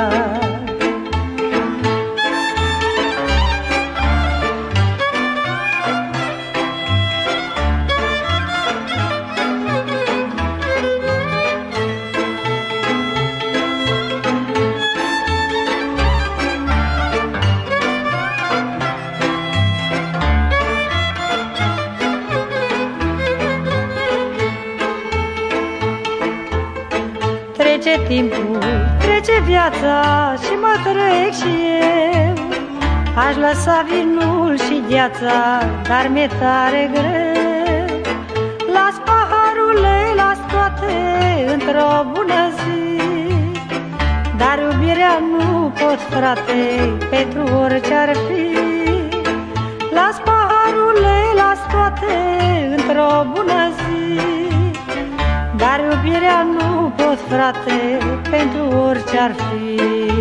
Trece timpul, trece viața și mă trec și eu. Aș lăsa vinul și gheața, dar mi-e tare greu. Las paharule, las toate într-o bună zi, dar iubirea nu pot, frate, pentru orice-ar fi. Las paharule, las toate într-o bună zi, dar iubirea nu pot, frate, pentru orice-ar fi.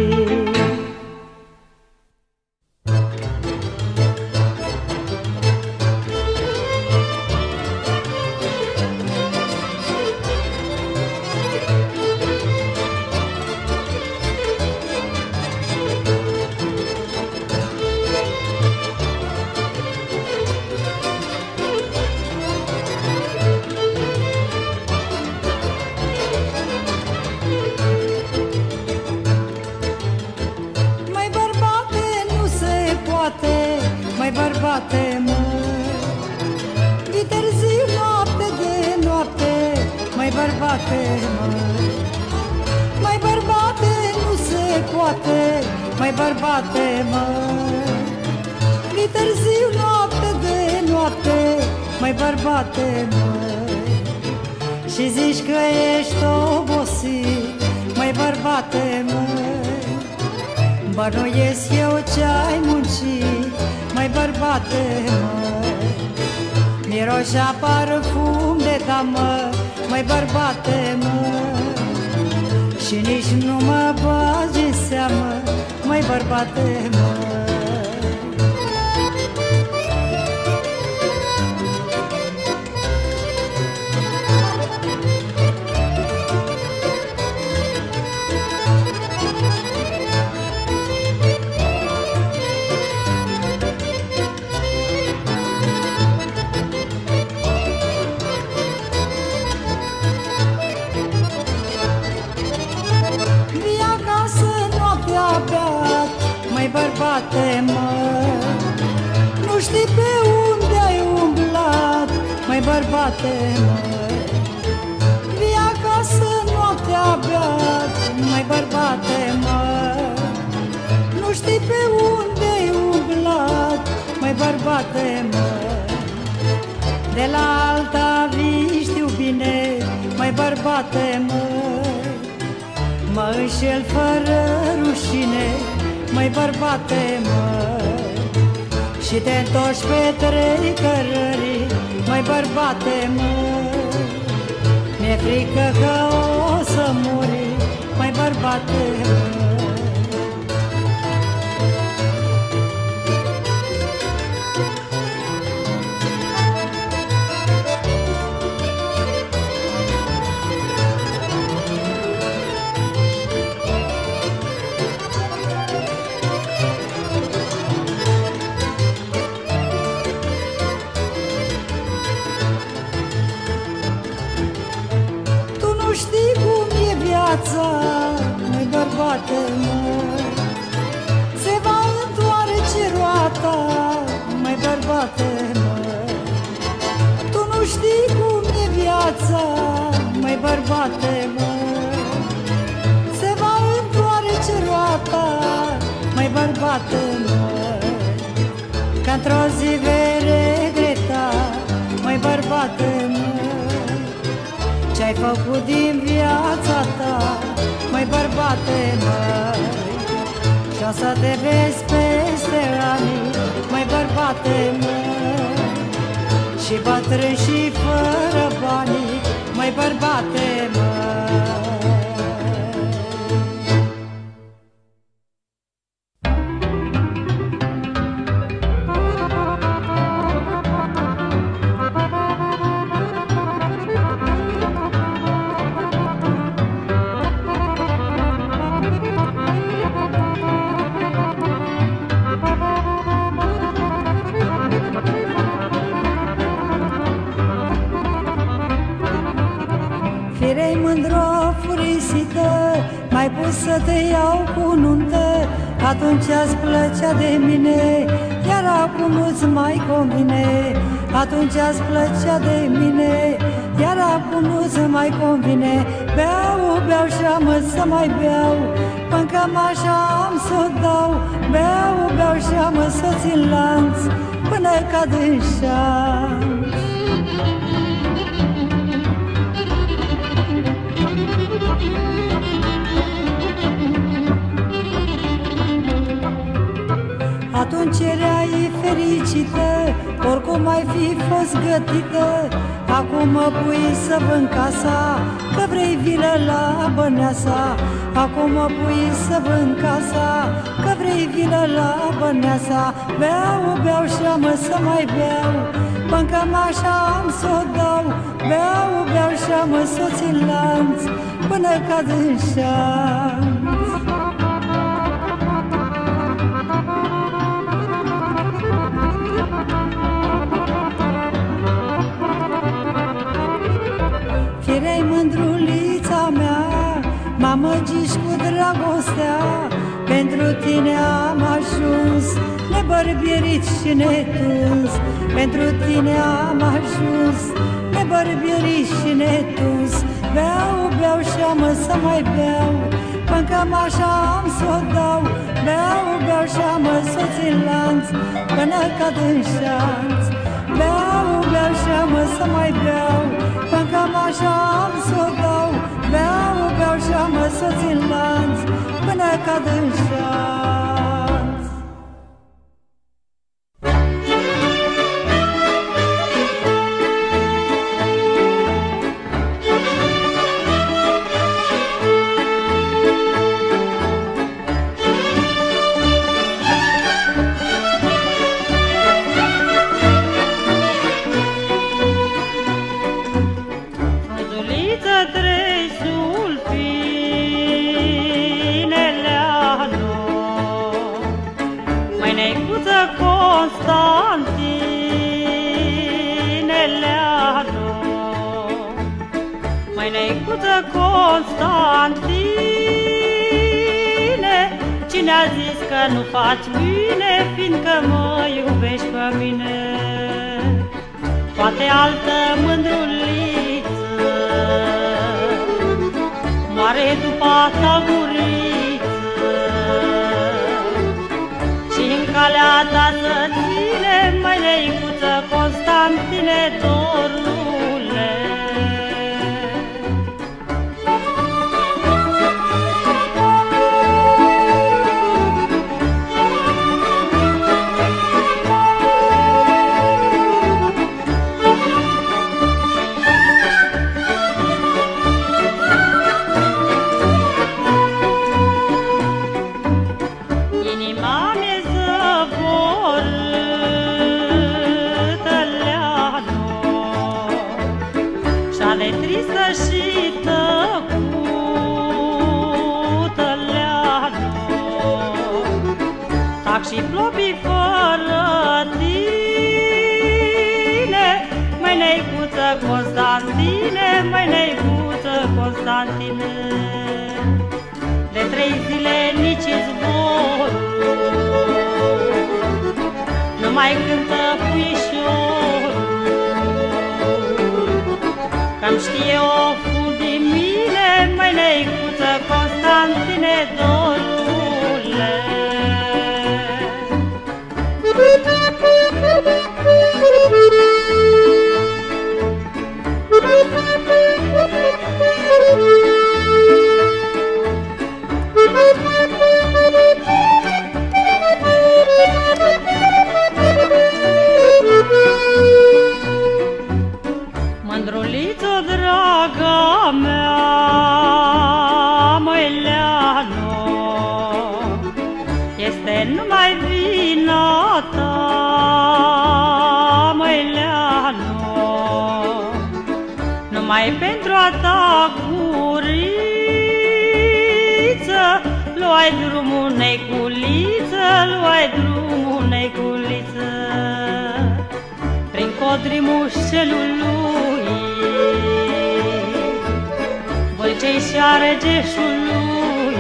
Măi bărbate, măi, vii târziu noapte de noapte, măi bărbate, măi. Măi bărbate, nu se poate, măi bărbate, măi, vii târziu noapte de noapte, măi bărbate, măi. Și zici că ești obosit, măi bărbate, măi. Bănuiesc eu ce-ai muncit, măi bărbate, măi. Miroșea parfum de damă, măi bărbate, măi. Și nici nu mă bagi în seamă, măi bărbate, măi. măi bărbate, măi. Vii acasă noaptea beat, măi bărbate, măi. Nu știi pe unde-i umblat, măi bărbate, măi. De la alta vii, știu bine, măi bărbate, măi. Mă înșel fără rușine, măi bărbate, măi. Și te întorci pe trei cărări, măi bărbate, măi. Mi-e frică că o să muri, măi bărbate, măi. Măi bărbate, măi. Se va întoarce roata, măi bărbate, măi. Tu nu știi cum e viața, măi bărbate, măi. Se va întoarce roata, măi bărbate, măi. Că într-o zi vei regreta, măi bărbate, măi. Ce-ai făcut din viața ta, măi bărbate, măi. Și-o să te vezi peste ani, măi bărbate, măi. Și bătrân și fără bani, măi bărbate, măi. Firei mândră furisită, m-ai pus să te iau cu nuntă. Atunci îți plăcea de mine, iar acum nu-ți mai convine. Atunci îți plăcea de mine, iar acum nu-ți mai convine. Beau, beau și am să mai beau, până cam așa am să-o dau. Beau, beau și am să țin lanț, până cad în șanț. Atunci erai fericită, oricum ai fi fost gătită. Acum mă pui să vând casa, că vrei vilă la Băneasa. Acum mă pui să vând casa, că vrei vilă la Băneasa. Beau, beau și am să mai beau, până cam așa am să-o dau. Beau, beau și am să țin lanț, până cad în șanț. Firei mândrulița mea, mamăgiși cu dragostea. Pentru tine am ajuns, nebărbierit și netuns. Pentru tine am ajuns, nebărbierit și netuns. Beau, beau și am să mai beau, până cam așa am să-o dau. Beau, beau și am să țin lanț, până cad în șanț. Beau, beau și am să mai beau, până cam așa am să-o dau. Beau, beau și am să țin lanț, până cad în șanț. Constantine, cine a zis că nu faci bine, fiindcă mă iubești pe mine? poate altă mândruliță moare după ta guriță și în calea ta să ține, mai neicuță Constantine, dorule. Și tăcută-leană, tac și plopi fără tine, mai neicuță Constantine, mai neicuță Constantine. De 3 zile nici izvorul nu mai cântă puișorul, că-mi știe o fu din mine, mai neicuță Constantine, dorule. Mândruliță, draga mea, măi Leano, este numai vina ta, măi Leano, numai pentru a ta guriță luai drumul, neiculiță, luai drumul, neiculiță, prin codrimul șelului, vâlcei și aregeșului,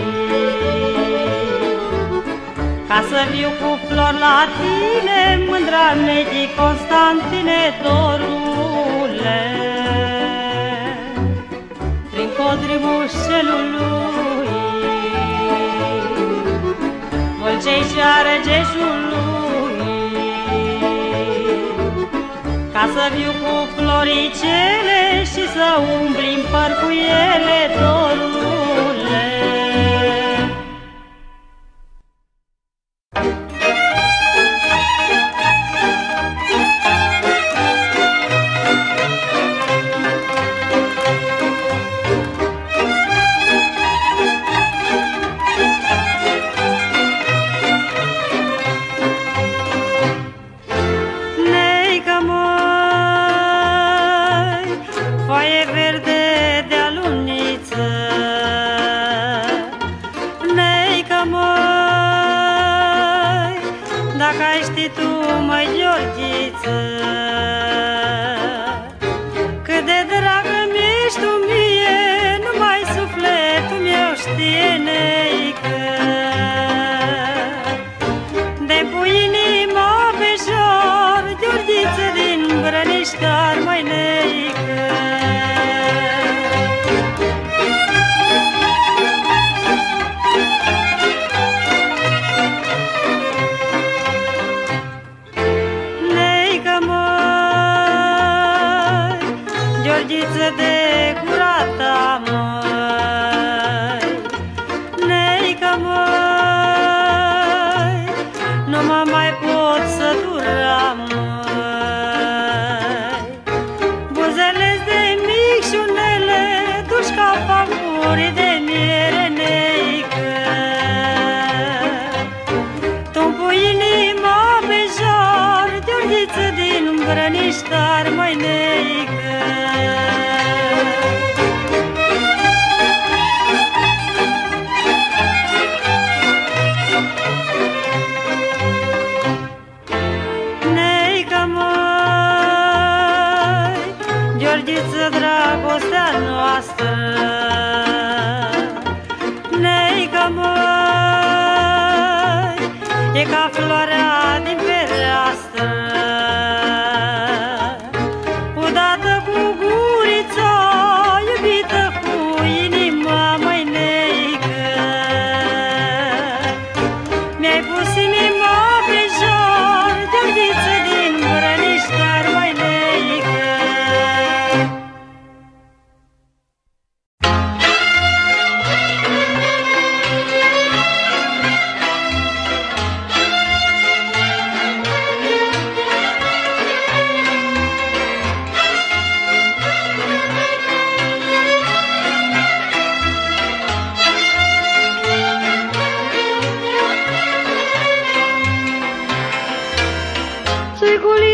ca să viu cu flori la tine, mândra medii Constantine, dorule. Prin codrimul șelului, vâlcei și aregeșului, ca să viu cu floricele și să umbli-n păr cu ele, dorule. Dacă ai ști tu, măi Georghiță, cât de dragă mi-ești tu mie, numai sufletul meu știe, neică. De pui inima pe jar, Georghiță din Brăniștar, măi neică. Georghiță de gura ta, măi, neică, măi, nu mă mai pot sătura, măi. Buzele-s de micșunele, duși ca faguri de miere, neică. Tu-mi pui inima pe jar, Georghiță din Brăniștar, măi, neică. Georghiță, dragostea noastră, neică, măi, e ca floarea din fereastră.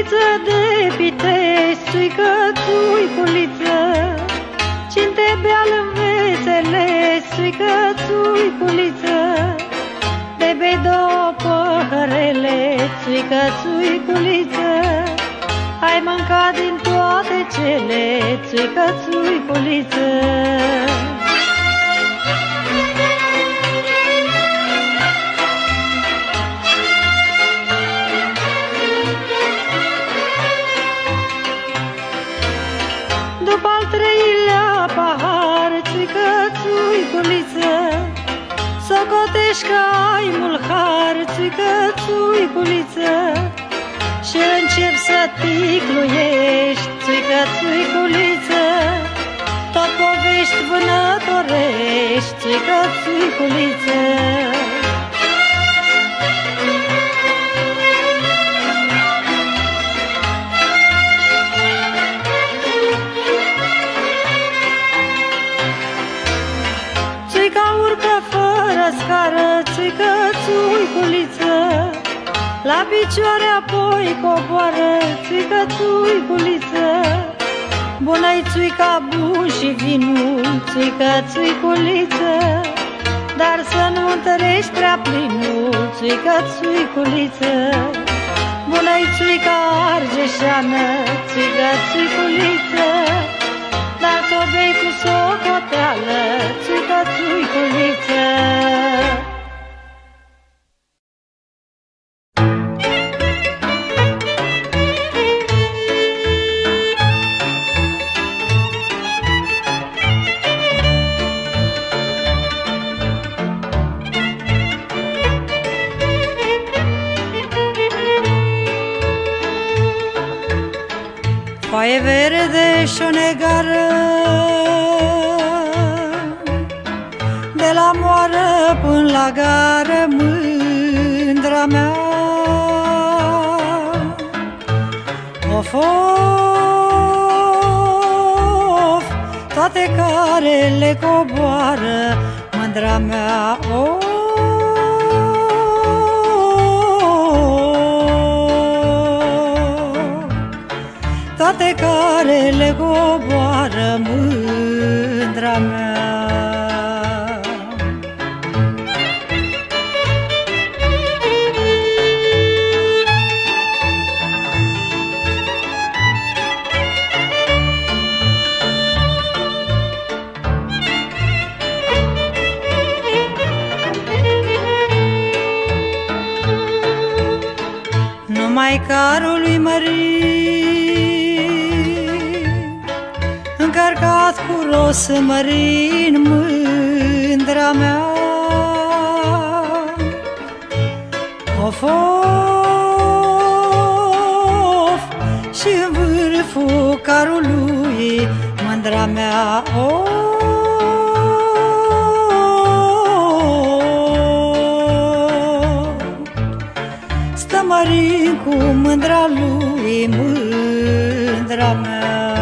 Culiță de pitești, țuică, țuiculiță, cine bea înveselesc, țuică, țuiculiță, de bei două păhărele, țuică, țuiculiță, ai mâncat din toate cele, țuică, țuiculiță. După al treilea pahar, țuică, țuiculiță, socotești că ai mulhar, țuică, țuiculiță, și încep să ticluiești, țuică, țuiculiță, tot povești vânătorești, țuică, țuiculiță. Țuica urcă fără scară, țuică, țuiculiță, la picioare apoi coboară, țuică, țuiculiță, bună-i țuica, bun și vinul, țuică, țuiculiță, dar să nu întărești prea plinul, țuică, țuiculiță, bună-i țuica argeșeană, țuică, țuiculiță, dar s-o bei cu socoteală, țuică, țuiculiță. Foaie verde și-o negară, de la moară până la gară, mândra mea. Of, of, toate carele coboară, mândra mea, of. Toate carele coboară, mândra mea. Numai carul lui Mărin, încărcat cu ros mărin, mândra mea. Of, of, și-n vârful carului, mândra mea, of. Stă Mărin cu mândra lui, mândra mea.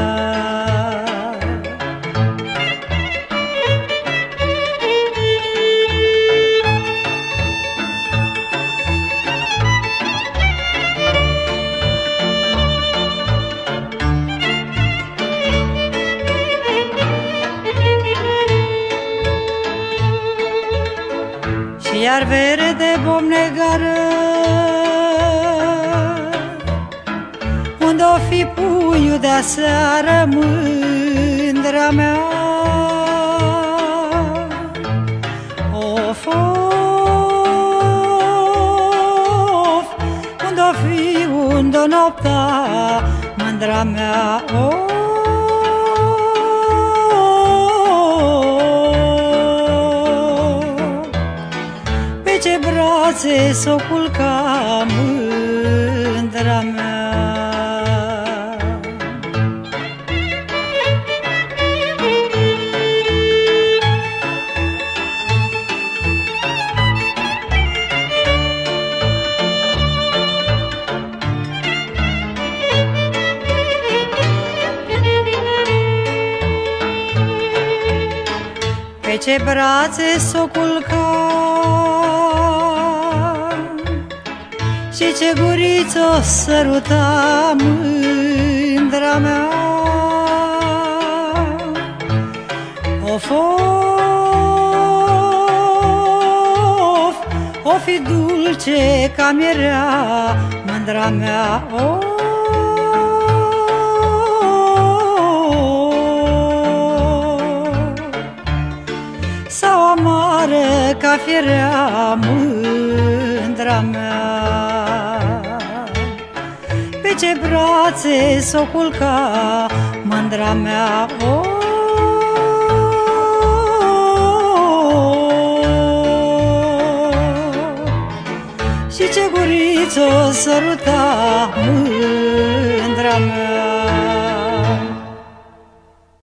Și iar verde bomnegară, unde-o fi puiul de-aseară, mândra mea. Of, of, unde-o fi, unde-o nopta, mândra mea, of. Pe ce brațe s-o culca, mândra mea. Pe ce brațe s-o culca și Și ce guriță săruta mândra mea. Of, of, o fi dulce ca mierea mândra mea. Of, sau amară ca fierea mândra mea. Pe ce brațe s-o culca mândra mea. Oh, și ce guriță săruta